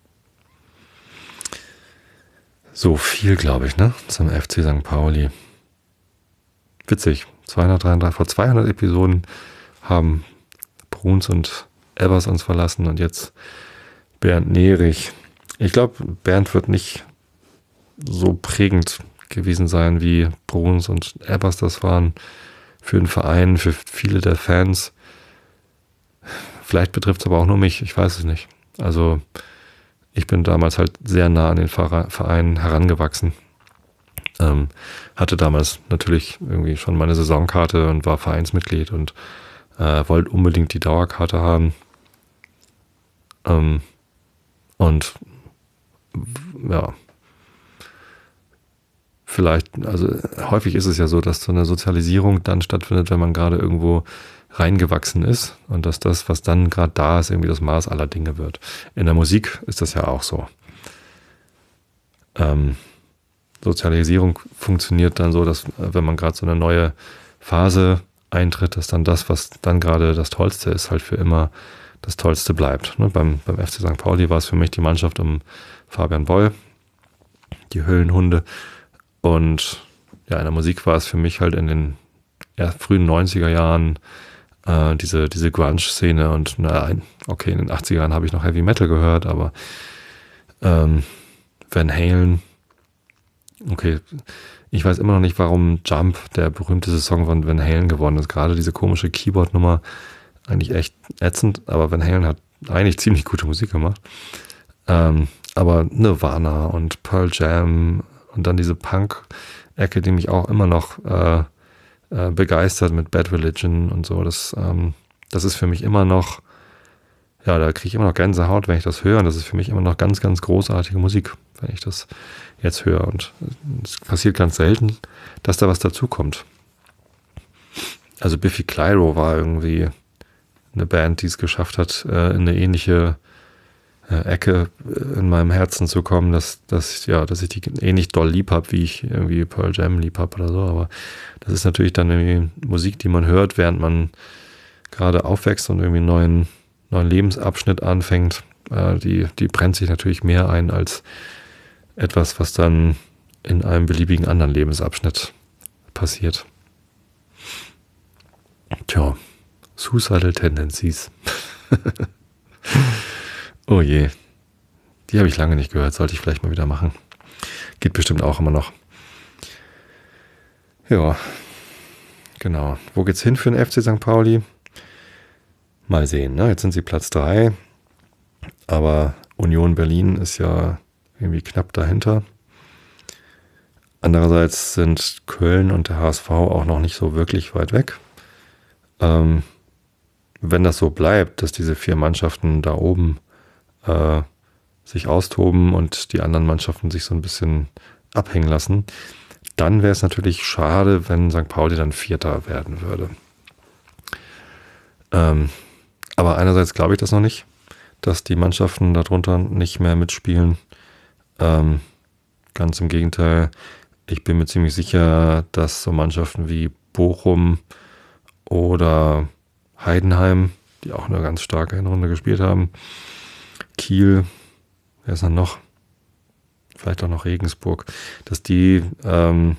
So viel, glaube ich, ne? Zum FC St. Pauli. Witzig. 233, vor 200 Episoden haben Bruns und Ebbers uns verlassen und jetzt Bernd Nerich. Ich glaube, Bernd wird nicht so prägend gewesen sein, wie Bruns und Ebbers das waren für den Verein, für viele der Fans. Vielleicht betrifft es aber auch nur mich, ich weiß es nicht. Also ich bin damals halt sehr nah an den Verein herangewachsen. Hatte damals natürlich irgendwie schon meine Saisonkarte und war Vereinsmitglied und wollte unbedingt die Dauerkarte haben. Und ja, vielleicht, also häufig ist es ja so, dass so eine Sozialisierung dann stattfindet, wenn man gerade irgendwo reingewachsen ist und dass das, was dann gerade da ist, irgendwie das Maß aller Dinge wird. In der Musik ist das ja auch so. Sozialisierung funktioniert dann so, dass wenn man gerade so eine neue Phase eintritt, dass dann das, was dann gerade das Tollste ist, halt für immer das Tollste bleibt. Ne? Beim FC St. Pauli war es für mich die Mannschaft um Fabian Boll, die Höhlenhunde. Und ja, in der Musik war es für mich halt in den frühen 90er Jahren diese Grunge-Szene und okay, in den 80er Jahren habe ich noch Heavy Metal gehört, aber Van Halen, okay, ich weiß immer noch nicht, warum Jump, der berühmteste Song von Van Halen, geworden ist. Gerade diese komische Keyboard-Nummer, eigentlich echt ätzend, aber Van Halen hat eigentlich ziemlich gute Musik gemacht. Aber Nirvana und Pearl Jam und dann diese Punk-Ecke, die mich auch immer noch begeistert mit Bad Religion und so. Das ist für mich immer noch, ja, da kriege ich immer noch Gänsehaut, wenn ich das höre. Und das ist für mich immer noch ganz, ganz großartige Musik, wenn ich das jetzt höre. Und es passiert ganz selten, dass da was dazukommt. Also Biffy Clyro war irgendwie eine Band, die es geschafft hat, in eine ähnliche Ecke in meinem Herzen zu kommen, dass ich die ähnlich doll lieb habe, wie ich irgendwie Pearl Jam lieb habe oder so. Aber das ist natürlich dann irgendwie Musik, die man hört, während man gerade aufwächst und irgendwie einen neuen Lebensabschnitt anfängt. Die brennt sich natürlich mehr ein als etwas, was dann in einem beliebigen anderen Lebensabschnitt passiert. Tja, Suicidal Tendencies. Oh je, die habe ich lange nicht gehört, sollte ich vielleicht mal wieder machen. Geht bestimmt auch immer noch. Ja, genau. Wo geht's hin für den FC St. Pauli? Mal sehen, ne? Jetzt sind sie Platz 3, aber Union Berlin ist ja irgendwie knapp dahinter. Andererseits sind Köln und der HSV auch noch nicht so wirklich weit weg. Wenn das so bleibt, dass diese 4 Mannschaften da oben sich austoben und die anderen Mannschaften sich so ein bisschen abhängen lassen, dann wäre es natürlich schade, wenn St. Pauli dann Vierter werden würde. Aber einerseits glaube ich das noch nicht, dass die Mannschaften darunter nicht mehr mitspielen. Ganz im Gegenteil, Ich bin mir ziemlich sicher, dass so Mannschaften wie Bochum oder Heidenheim, die auch eine ganz starke Hinrunde gespielt haben, Kiel, wer ist dann noch? Vielleicht auch noch Regensburg, dass die da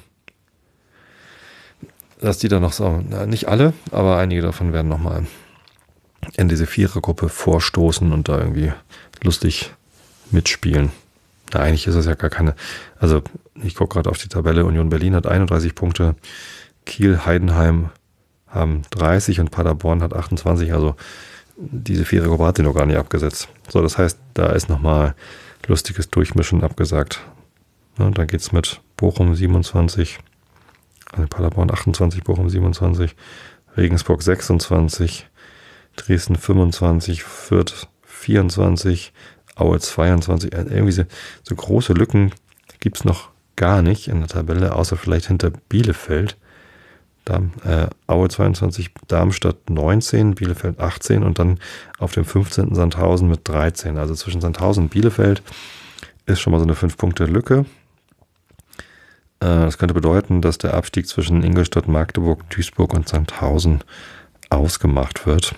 noch so, nicht alle, aber einige davon werden nochmal in diese Vierergruppe vorstoßen und da irgendwie lustig mitspielen. Na, eigentlich ist es ja gar keine, also ich gucke gerade auf die Tabelle, Union Berlin hat 31 Punkte, Kiel, Heidenheim haben 30 und Paderborn hat 28, also diese Vierergruppe hat sie noch gar nicht abgesetzt. So, das heißt, da ist nochmal lustiges Durchmischen abgesagt. Ja, da geht es mit Bochum 27, also Paderborn 28, Bochum 27, Regensburg 26, Dresden 25, Fürth 24, Aue 22. Irgendwie so große Lücken gibt es noch gar nicht in der Tabelle, außer vielleicht hinter Bielefeld. Aue 22, Darmstadt 19, Bielefeld 18 und dann auf dem 15. Sandhausen mit 13. Also zwischen Sandhausen und Bielefeld ist schon mal so eine 5-Punkte-Lücke. Das könnte bedeuten, dass der Abstieg zwischen Ingolstadt, Magdeburg, Duisburg und Sandhausen ausgemacht wird.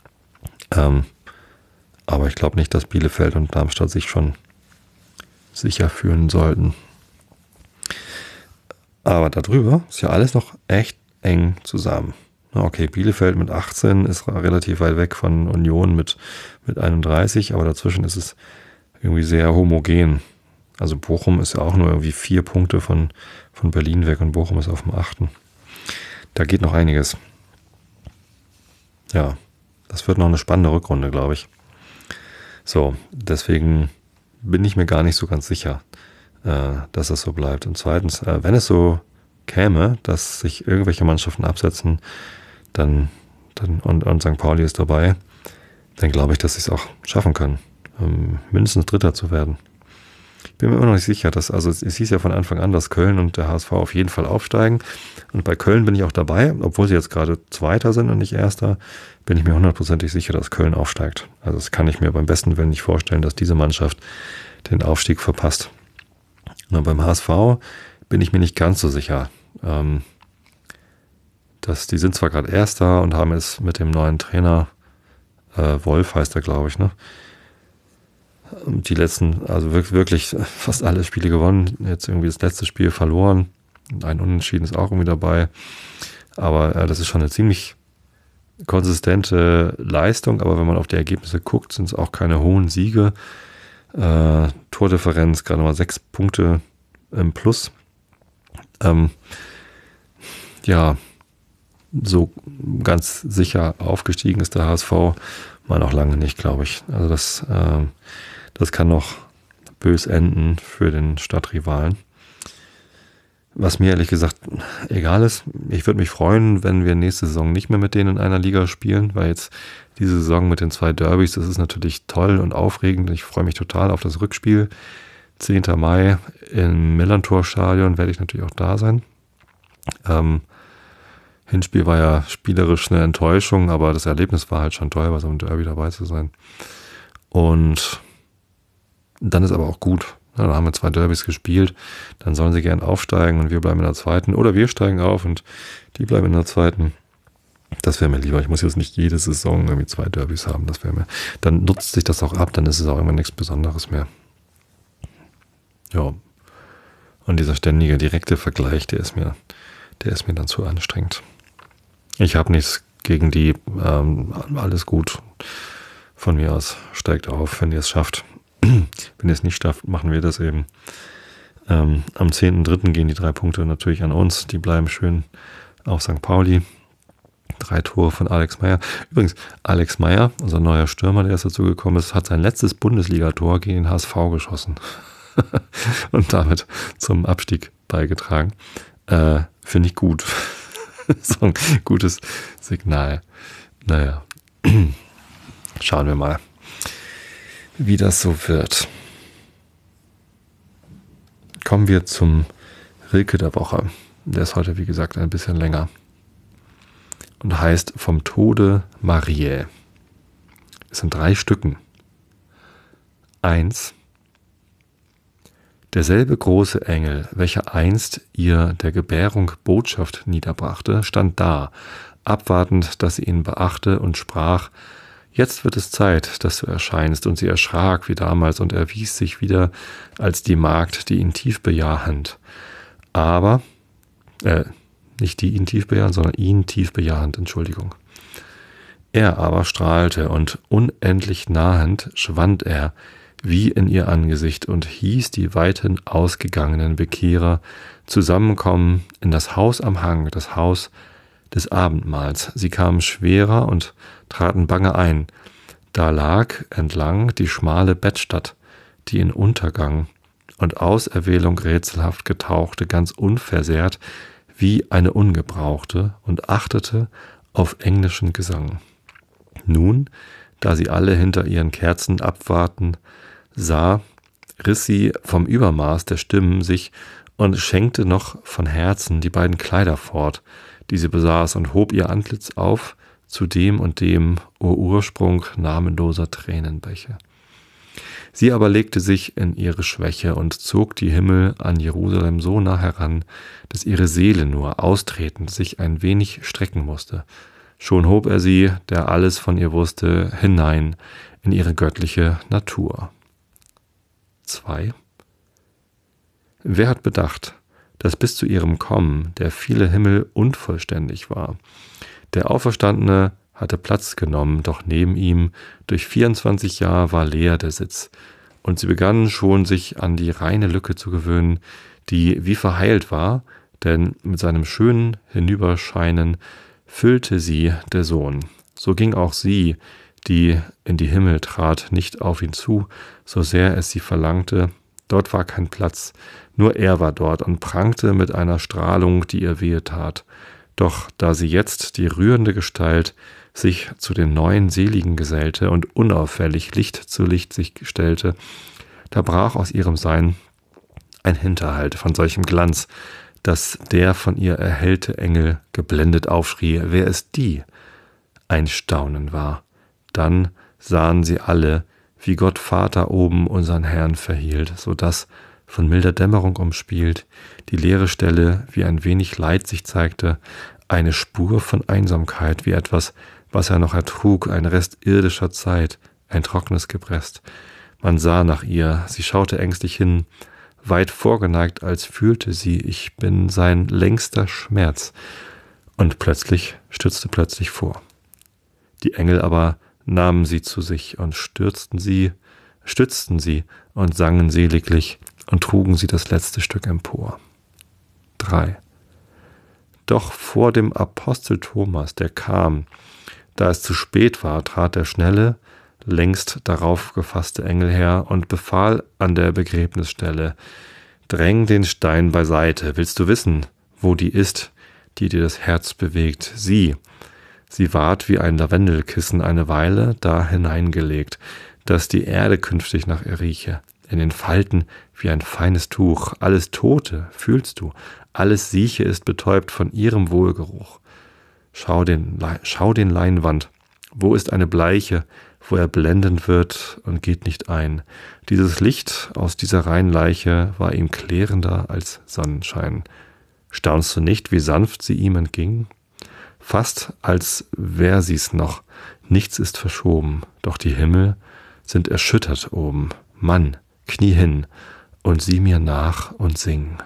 Aber ich glaube nicht, dass Bielefeld und Darmstadt sich schon sicher fühlen sollten. Aber darüber ist ja alles noch echt eng zusammen. Okay, Bielefeld mit 18 ist relativ weit weg von Union mit 31, aber dazwischen ist es irgendwie sehr homogen. Also Bochum ist ja auch nur irgendwie 4 Punkte von Berlin weg und Bochum ist auf dem 8. Da geht noch einiges. Ja, das wird noch eine spannende Rückrunde, glaube ich. So, deswegen bin ich mir gar nicht so ganz sicher, dass es so bleibt. Und zweitens, wenn es so käme, dass sich irgendwelche Mannschaften absetzen, dann und St. Pauli ist dabei, dann glaube ich, dass sie es auch schaffen können, mindestens Dritter zu werden. Ich bin mir immer noch nicht sicher, also es hieß ja von Anfang an, dass Köln und der HSV auf jeden Fall aufsteigen. Und bei Köln bin ich auch dabei, obwohl sie jetzt gerade Zweiter sind und nicht Erster, bin ich mir 100%ig sicher, dass Köln aufsteigt. Also das kann ich mir beim besten Willen nicht vorstellen, dass diese Mannschaft den Aufstieg verpasst. Und beim HSV bin ich mir nicht ganz so sicher. Die sind zwar gerade Erster und haben es mit dem neuen Trainer, Wolf heißt er, glaube ich, ne? Die letzten, also wirklich fast alle Spiele gewonnen. Jetzt irgendwie das letzte Spiel verloren. Ein Unentschieden ist auch irgendwie dabei. Aber das ist schon eine ziemlich konsistente Leistung. Aber wenn man auf die Ergebnisse guckt, sind es auch keine hohen Siege. Tordifferenz gerade mal 6 Punkte im Plus. Ja, so ganz sicher aufgestiegen ist der HSV mal noch lange nicht, glaube ich. Also das kann noch bös enden für den Stadtrivalen. Was mir ehrlich gesagt egal ist. Ich würde mich freuen, wenn wir nächste Saison nicht mehr mit denen in einer Liga spielen, weil jetzt diese Saison mit den 2 Derbys, das ist natürlich toll und aufregend. Ich freue mich total auf das Rückspiel. 10. Mai im Millantor-Stadion werde ich natürlich auch da sein. Hinspiel war ja spielerisch eine Enttäuschung, aber das Erlebnis war halt schon toll, bei so einem Derby dabei zu sein. Und dann ist aber auch gut. Ja, dann haben wir 2 Derbys gespielt, dann sollen sie gern aufsteigen und wir bleiben in der 2. Oder wir steigen auf und die bleiben in der 2. Das wäre mir lieber. Ich muss jetzt nicht jede Saison irgendwie 2 Derbys haben. Das wäre mir. Dann nutzt sich das auch ab, dann ist es auch immer nichts Besonderes mehr. Ja. Und dieser ständige, direkte Vergleich, der ist mir dann zu anstrengend. Ich habe nichts gegen die, alles gut. Von mir aus steigt auf, wenn ihr es schafft. Wenn ihr es nicht schafft, machen wir das eben. Am 10.3. gehen die 3 Punkte natürlich an uns. Die bleiben schön auf St. Pauli. 3 Tore von Alex Meyer. Übrigens, Alex Meyer, unser neuer Stürmer, der jetzt dazu gekommen ist, hat sein letztes Bundesligator gegen den HSV geschossen. Und damit zum Abstieg beigetragen. Finde ich gut. So ein gutes Signal. Naja, schauen wir mal, wie das so wird. Kommen wir zum Rilke der Woche. Der ist heute, wie gesagt, ein bisschen länger. Und heißt Vom Tode Mariä. Es sind 3 Stücken. 1. Derselbe große Engel, welcher einst ihr der Gebärung Botschaft niederbrachte, stand da, abwartend, dass sie ihn beachte, und sprach: Jetzt wird es Zeit, dass du erscheinst. Und sie erschrak wie damals und erwies sich wieder als die Magd, die ihn tief bejahend. Aber, nicht die ihn tief bejahend, sondern ihn tief bejahend, Entschuldigung. Er aber strahlte, und unendlich nahend schwand er wie in ihr Angesicht und hieß die weiten ausgegangenen Bekehrer zusammenkommen in das Haus am Hang, das Haus des Abendmahls. Sie kamen schwerer und traten bange ein. Da lag entlang die schmale Bettstatt, die in Untergang und Auserwählung rätselhaft getauchte, ganz unversehrt wie eine ungebrauchte, und achtete auf englischen Gesang. Nun, da sie alle hinter ihren Kerzen abwarten sah, riss sie vom Übermaß der Stimmen sich und schenkte noch von Herzen die beiden Kleider fort, die sie besaß, und hob ihr Antlitz auf zu dem und dem, o Ursprung namenloser Tränenbäche. Sie aber legte sich in ihre Schwäche und zog die Himmel an Jerusalem so nah heran, dass ihre Seele nur austretend sich ein wenig strecken musste. Schon hob er sie, der alles von ihr wusste, hinein in ihre göttliche Natur. 2. Wer hat bedacht, dass bis zu ihrem Kommen der viele Himmel unvollständig war? Der Auferstandene hatte Platz genommen, doch neben ihm durch 24 Jahre war leer der Sitz, und sie begannen schon sich an die reine Lücke zu gewöhnen, die wie verheilt war, denn mit seinem schönen Hinüberscheinen füllte sie der Sohn. So ging auch sie, die in die Himmel trat, nicht auf ihn zu, so sehr es sie verlangte. Dort war kein Platz, nur er war dort und prangte mit einer Strahlung, die ihr wehe tat. Doch da sie jetzt die rührende Gestalt sich zu den neuen Seligen gesellte und unauffällig Licht zu Licht sich stellte, da brach aus ihrem Sein ein Hinterhalt von solchem Glanz, dass der von ihr erhellte Engel geblendet aufschrie: Wer ist die? Ein Staunen war. Dann sahen sie alle, wie Gott Vater oben unseren Herrn verhielt, so dass, von milder Dämmerung umspielt, die leere Stelle wie ein wenig Leid sich zeigte, eine Spur von Einsamkeit, wie etwas, was er noch ertrug, ein Rest irdischer Zeit, ein trockenes Gebrest. Man sah nach ihr, sie schaute ängstlich hin, weit vorgeneigt, als fühlte sie, ich bin sein längster Schmerz, und stürzte plötzlich vor. Die Engel aber nahmen sie zu sich und stützten sie und sangen seliglich und trugen sie das letzte Stück empor. 3. Doch vor dem Apostel Thomas, der kam, da es zu spät war, trat der schnelle, längst darauf gefasste Engel her und befahl an der Begräbnisstelle: Dräng den Stein beiseite. Willst du wissen, wo die ist, die dir das Herz bewegt? Sie ward wie ein Lavendelkissen eine Weile da hineingelegt, dass die Erde künftig nach ihr rieche. In den Falten wie ein feines Tuch. Alles Tote, fühlst du, alles Sieche ist betäubt von ihrem Wohlgeruch. Schau den Leinwand. Wo ist eine Bleiche, wo er blendend wird und geht nicht ein? Dieses Licht aus dieser reinen Leiche war ihm klärender als Sonnenschein. Staunst du nicht, wie sanft sie ihm entging? Fast als wär sie's noch, nichts ist verschoben, doch die Himmel sind erschüttert oben. Mann, knie hin und sieh mir nach und sing.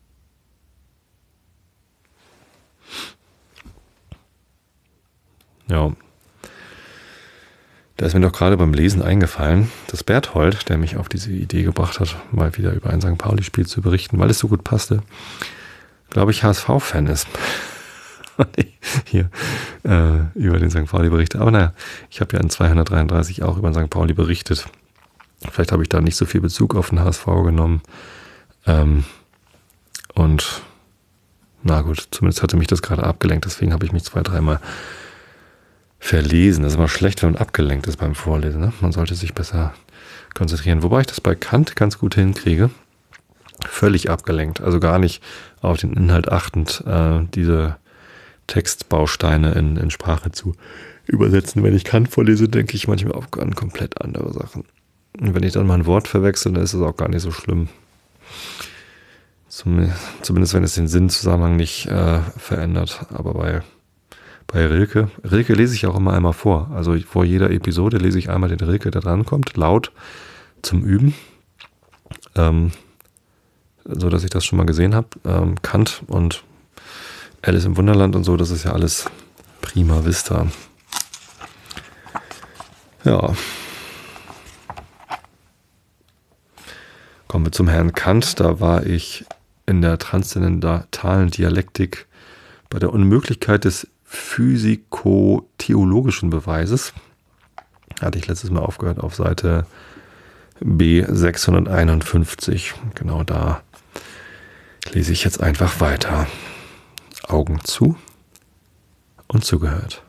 Ja, da ist mir doch gerade beim Lesen eingefallen, dass Berthold, der mich auf diese Idee gebracht hat, mal wieder über ein St. Pauli-Spiel zu berichten, weil es so gut passte, glaube ich, HSV-Fan ist. Hier über den St. Pauli berichtet. Aber naja, ich habe ja in 233 auch über den St. Pauli berichtet. Vielleicht habe ich da nicht so viel Bezug auf den HSV genommen. Und na gut, zumindest hatte mich das gerade abgelenkt. Deswegen habe ich mich 2-3 Mal verlesen. Das ist immer schlecht, wenn man abgelenkt ist beim Vorlesen. Ne? Man sollte sich besser konzentrieren. Wobei ich das bei Kant ganz gut hinkriege. Völlig abgelenkt. Also gar nicht auf den Inhalt achtend, diese Textbausteine in Sprache zu übersetzen. Wenn ich Kant vorlese, denke ich manchmal an komplett andere Sachen. Und wenn ich dann mal ein Wort verwechsel, dann ist es auch gar nicht so schlimm. Zumindest wenn es den Sinnzusammenhang nicht verändert. Aber bei Rilke lese ich auch immer einmal vor. Also vor jeder Episode lese ich einmal den Rilke, der drankommt, laut zum Üben. So dass ich das schon mal gesehen habe. Kant und Alice im Wunderland und so, das ist ja alles prima vista. Ja. Kommen wir zum Herrn Kant. Da war ich in der transzendentalen Dialektik bei der Unmöglichkeit des physikotheologischen Beweises. Hatte ich letztes Mal aufgehört auf Seite B651. Genau da lese ich jetzt einfach weiter. Augen zu und zugehört.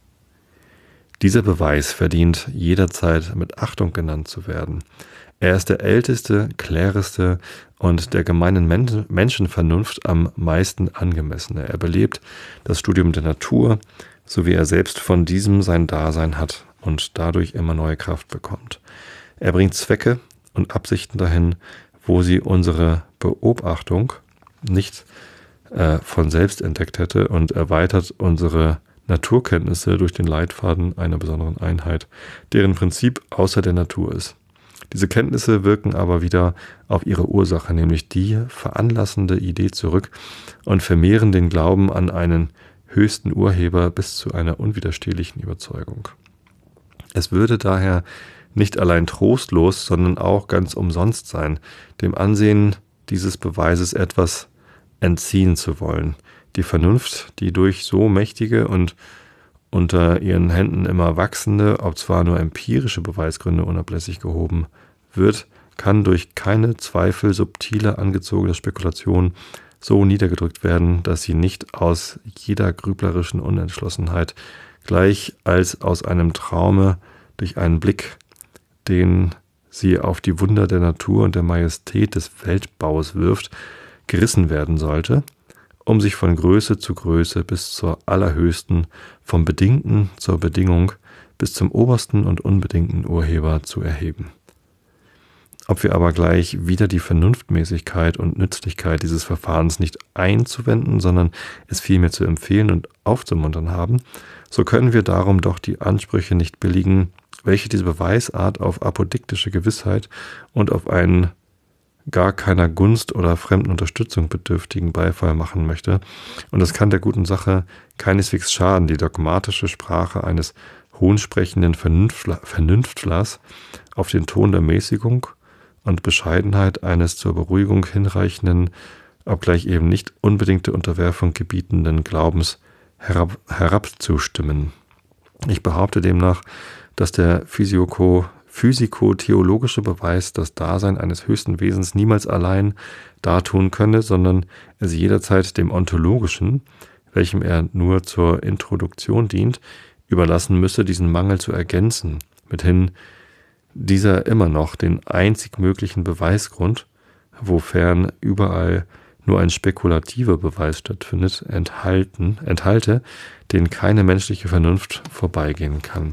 Dieser Beweis verdient jederzeit mit Achtung genannt zu werden. Er ist der älteste, kläreste und der gemeinen Menschenvernunft am meisten angemessene. Er belebt das Studium der Natur, so wie er selbst von diesem sein Dasein hat und dadurch immer neue Kraft bekommt. Er bringt Zwecke und Absichten dahin, wo sie unsere Beobachtung nicht von selbst entdeckt hätte, und erweitert unsere Naturkenntnisse durch den Leitfaden einer besonderen Einheit, deren Prinzip außer der Natur ist. Diese Kenntnisse wirken aber wieder auf ihre Ursache, nämlich die veranlassende Idee zurück, und vermehren den Glauben an einen höchsten Urheber bis zu einer unwiderstehlichen Überzeugung. Es würde daher nicht allein trostlos, sondern auch ganz umsonst sein, dem Ansehen dieses Beweises etwas entziehen zu wollen. Die Vernunft, die durch so mächtige und unter ihren Händen immer wachsende, ob zwar nur empirische Beweisgründe unablässig gehoben wird, kann durch keine Zweifel subtile angezogene Spekulation so niedergedrückt werden, dass sie nicht aus jeder grüblerischen Unentschlossenheit gleich als aus einem Traume durch einen Blick, den sie auf die Wunder der Natur und der Majestät des Weltbaus wirft, gerissen werden sollte, um sich von Größe zu Größe bis zur allerhöchsten, vom Bedingten zur Bedingung bis zum obersten und unbedingten Urheber zu erheben. Ob wir aber gleich wieder die Vernunftmäßigkeit und Nützlichkeit dieses Verfahrens nicht einzuwenden, sondern es vielmehr zu empfehlen und aufzumuntern haben, so können wir darum doch die Ansprüche nicht billigen, welche diese Beweisart auf apodiktische Gewissheit und auf einen gar keiner Gunst oder fremden Unterstützung bedürftigen Beifall machen möchte, und es kann der guten Sache keineswegs schaden, die dogmatische Sprache eines hohnsprechenden Vernünftlers auf den Ton der Mäßigung und Bescheidenheit eines zur Beruhigung hinreichenden, obgleich eben nicht unbedingte Unterwerfung gebietenden Glaubens herabzustimmen. Ich behaupte demnach, dass der physikotheologische Beweis das Dasein eines höchsten Wesens niemals allein dartun könne, sondern es jederzeit dem ontologischen, welchem er nur zur Introduktion dient, überlassen müsse, diesen Mangel zu ergänzen, mithin dieser immer noch den einzig möglichen Beweisgrund, wofern überall nur ein spekulativer Beweis stattfindet, enthalte, den keine menschliche Vernunft vorbeigehen kann.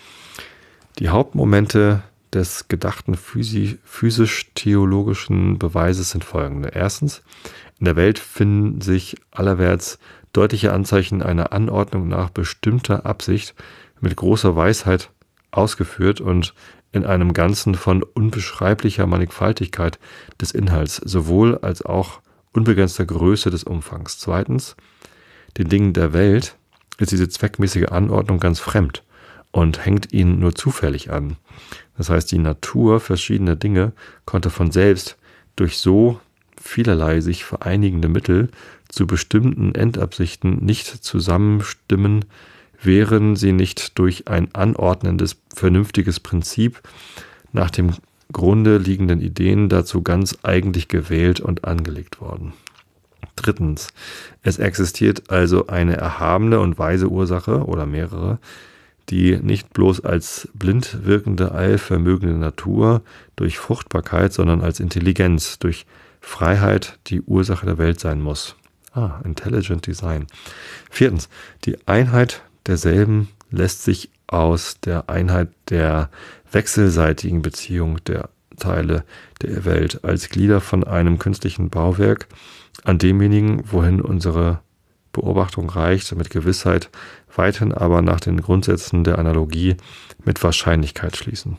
Die Hauptmomente des gedachten physisch-theologischen Beweises sind folgende. Erstens, in der Welt finden sich allerwärts deutliche Anzeichen einer Anordnung nach bestimmter Absicht mit großer Weisheit ausgeführt und in einem Ganzen von unbeschreiblicher Mannigfaltigkeit des Inhalts, sowohl als auch unbegrenzter Größe des Umfangs. Zweitens, den Dingen der Welt ist diese zweckmäßige Anordnung ganz fremd und hängt ihnen nur zufällig an. Das heißt, die Natur verschiedener Dinge konnte von selbst durch so vielerlei sich vereinigende Mittel zu bestimmten Endabsichten nicht zusammenstimmen, wären sie nicht durch ein anordnendes, vernünftiges Prinzip nach dem Grunde liegenden Ideen dazu ganz eigentlich gewählt und angelegt worden. Drittens, es existiert also eine erhabene und weise Ursache oder mehrere, die nicht bloß als blind wirkende, allvermögende Natur durch Fruchtbarkeit, sondern als Intelligenz durch Freiheit die Ursache der Welt sein muss. Intelligent Design. Viertens, die Einheit derselben lässt sich aus der Einheit der wechselseitigen Beziehung der Teile der Welt als Glieder von einem künstlichen Bauwerk an demjenigen, wohin unsere Beobachtung reicht, mit Gewissheit, weithin aber nach den Grundsätzen der Analogie mit Wahrscheinlichkeit schließen.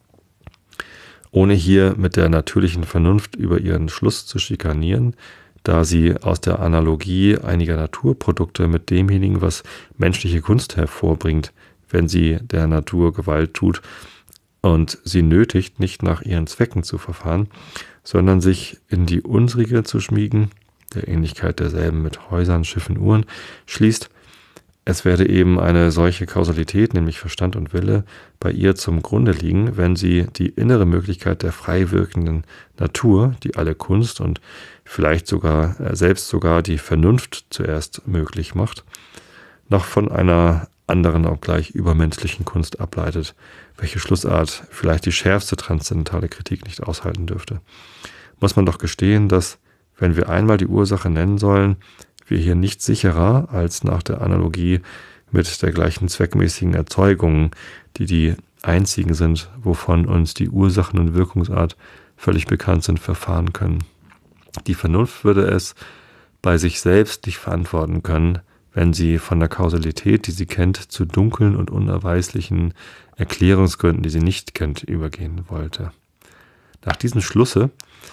Ohne hier mit der natürlichen Vernunft über ihren Schluss zu schikanieren, da sie aus der Analogie einiger Naturprodukte mit demjenigen, was menschliche Kunst hervorbringt, wenn sie der Natur Gewalt tut und sie nötigt, nicht nach ihren Zwecken zu verfahren, sondern sich in die unsrige zu schmiegen, der Ähnlichkeit derselben mit Häusern, Schiffen, Uhren, schließt, es werde eben eine solche Kausalität, nämlich Verstand und Wille, bei ihr zum Grunde liegen, wenn sie die innere Möglichkeit der frei wirkenden Natur, die alle Kunst und vielleicht sogar selbst sogar die Vernunft zuerst möglich macht, noch von einer anderen, obgleich übermenschlichen Kunst ableitet, welche Schlussart vielleicht die schärfste transzendentale Kritik nicht aushalten dürfte. Muss man doch gestehen, dass, wenn wir einmal die Ursache nennen sollen, wir hier nicht sicherer als nach der Analogie mit der gleichen zweckmäßigen Erzeugung, die die einzigen sind, wovon uns die Ursachen und Wirkungsart völlig bekannt sind, verfahren können. Die Vernunft würde es bei sich selbst nicht verantworten können, wenn sie von der Kausalität, die sie kennt, zu dunklen und unerweislichen Erklärungsgründen, die sie nicht kennt, übergehen wollte. Nach diesem Schlusse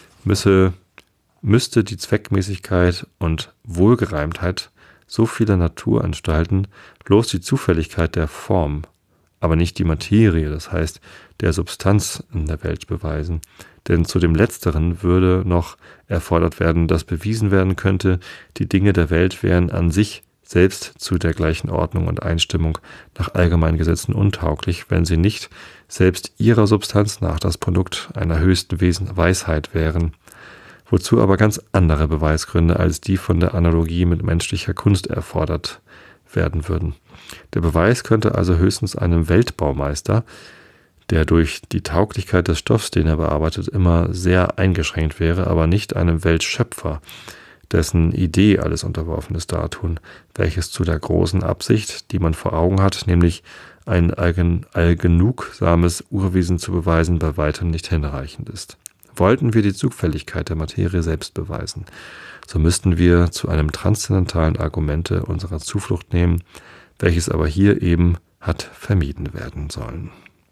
müsste die Zweckmäßigkeit und Wohlgereimtheit so vieler Naturanstalten bloß die Zufälligkeit der Form, aber nicht die Materie, das heißt der Substanz in der Welt beweisen. Denn zu dem Letzteren würde noch erfordert werden, dass bewiesen werden könnte, die Dinge der Welt wären an sich selbst zu der gleichen Ordnung und Einstimmung nach allgemeinen Gesetzen untauglich, wenn sie nicht selbst ihrer Substanz nach das Produkt einer höchsten Weisheit wären, wozu aber ganz andere Beweisgründe als die von der Analogie mit menschlicher Kunst erfordert werden würden. Der Beweis könnte also höchstens einem Weltbaumeister, der durch die Tauglichkeit des Stoffs, den er bearbeitet, immer sehr eingeschränkt wäre, aber nicht einem Weltschöpfer, dessen Idee alles unterworfen ist, dartun, welches zu der großen Absicht, die man vor Augen hat, nämlich ein allgenugsames Urwesen zu beweisen, bei weitem nicht hinreichend ist. Wollten wir die Zufälligkeit der Materie selbst beweisen, so müssten wir zu einem transzendentalen Argumente unserer Zuflucht nehmen, welches aber hier eben hat vermieden werden sollen.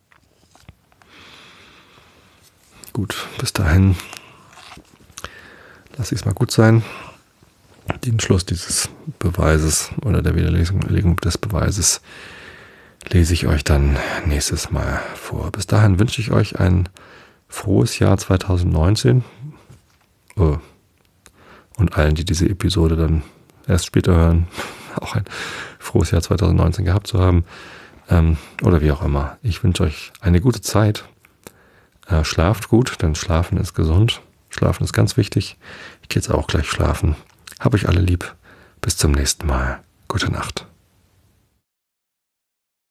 Gut, bis dahin lasse ich es mal gut sein. Den Schluss dieses Beweises oder der Widerlegung des Beweises lese ich euch dann nächstes Mal vor. Bis dahin wünsche ich euch ein frohes Jahr 2019 und allen, die diese Episode dann erst später hören, auch ein frohes Jahr 2019 gehabt zu haben oder wie auch immer. Ich wünsche euch eine gute Zeit. Schlaft gut, denn Schlafen ist gesund. Schlafen ist ganz wichtig. Ich gehe jetzt auch gleich schlafen. Hab euch alle lieb. Bis zum nächsten Mal. Gute Nacht.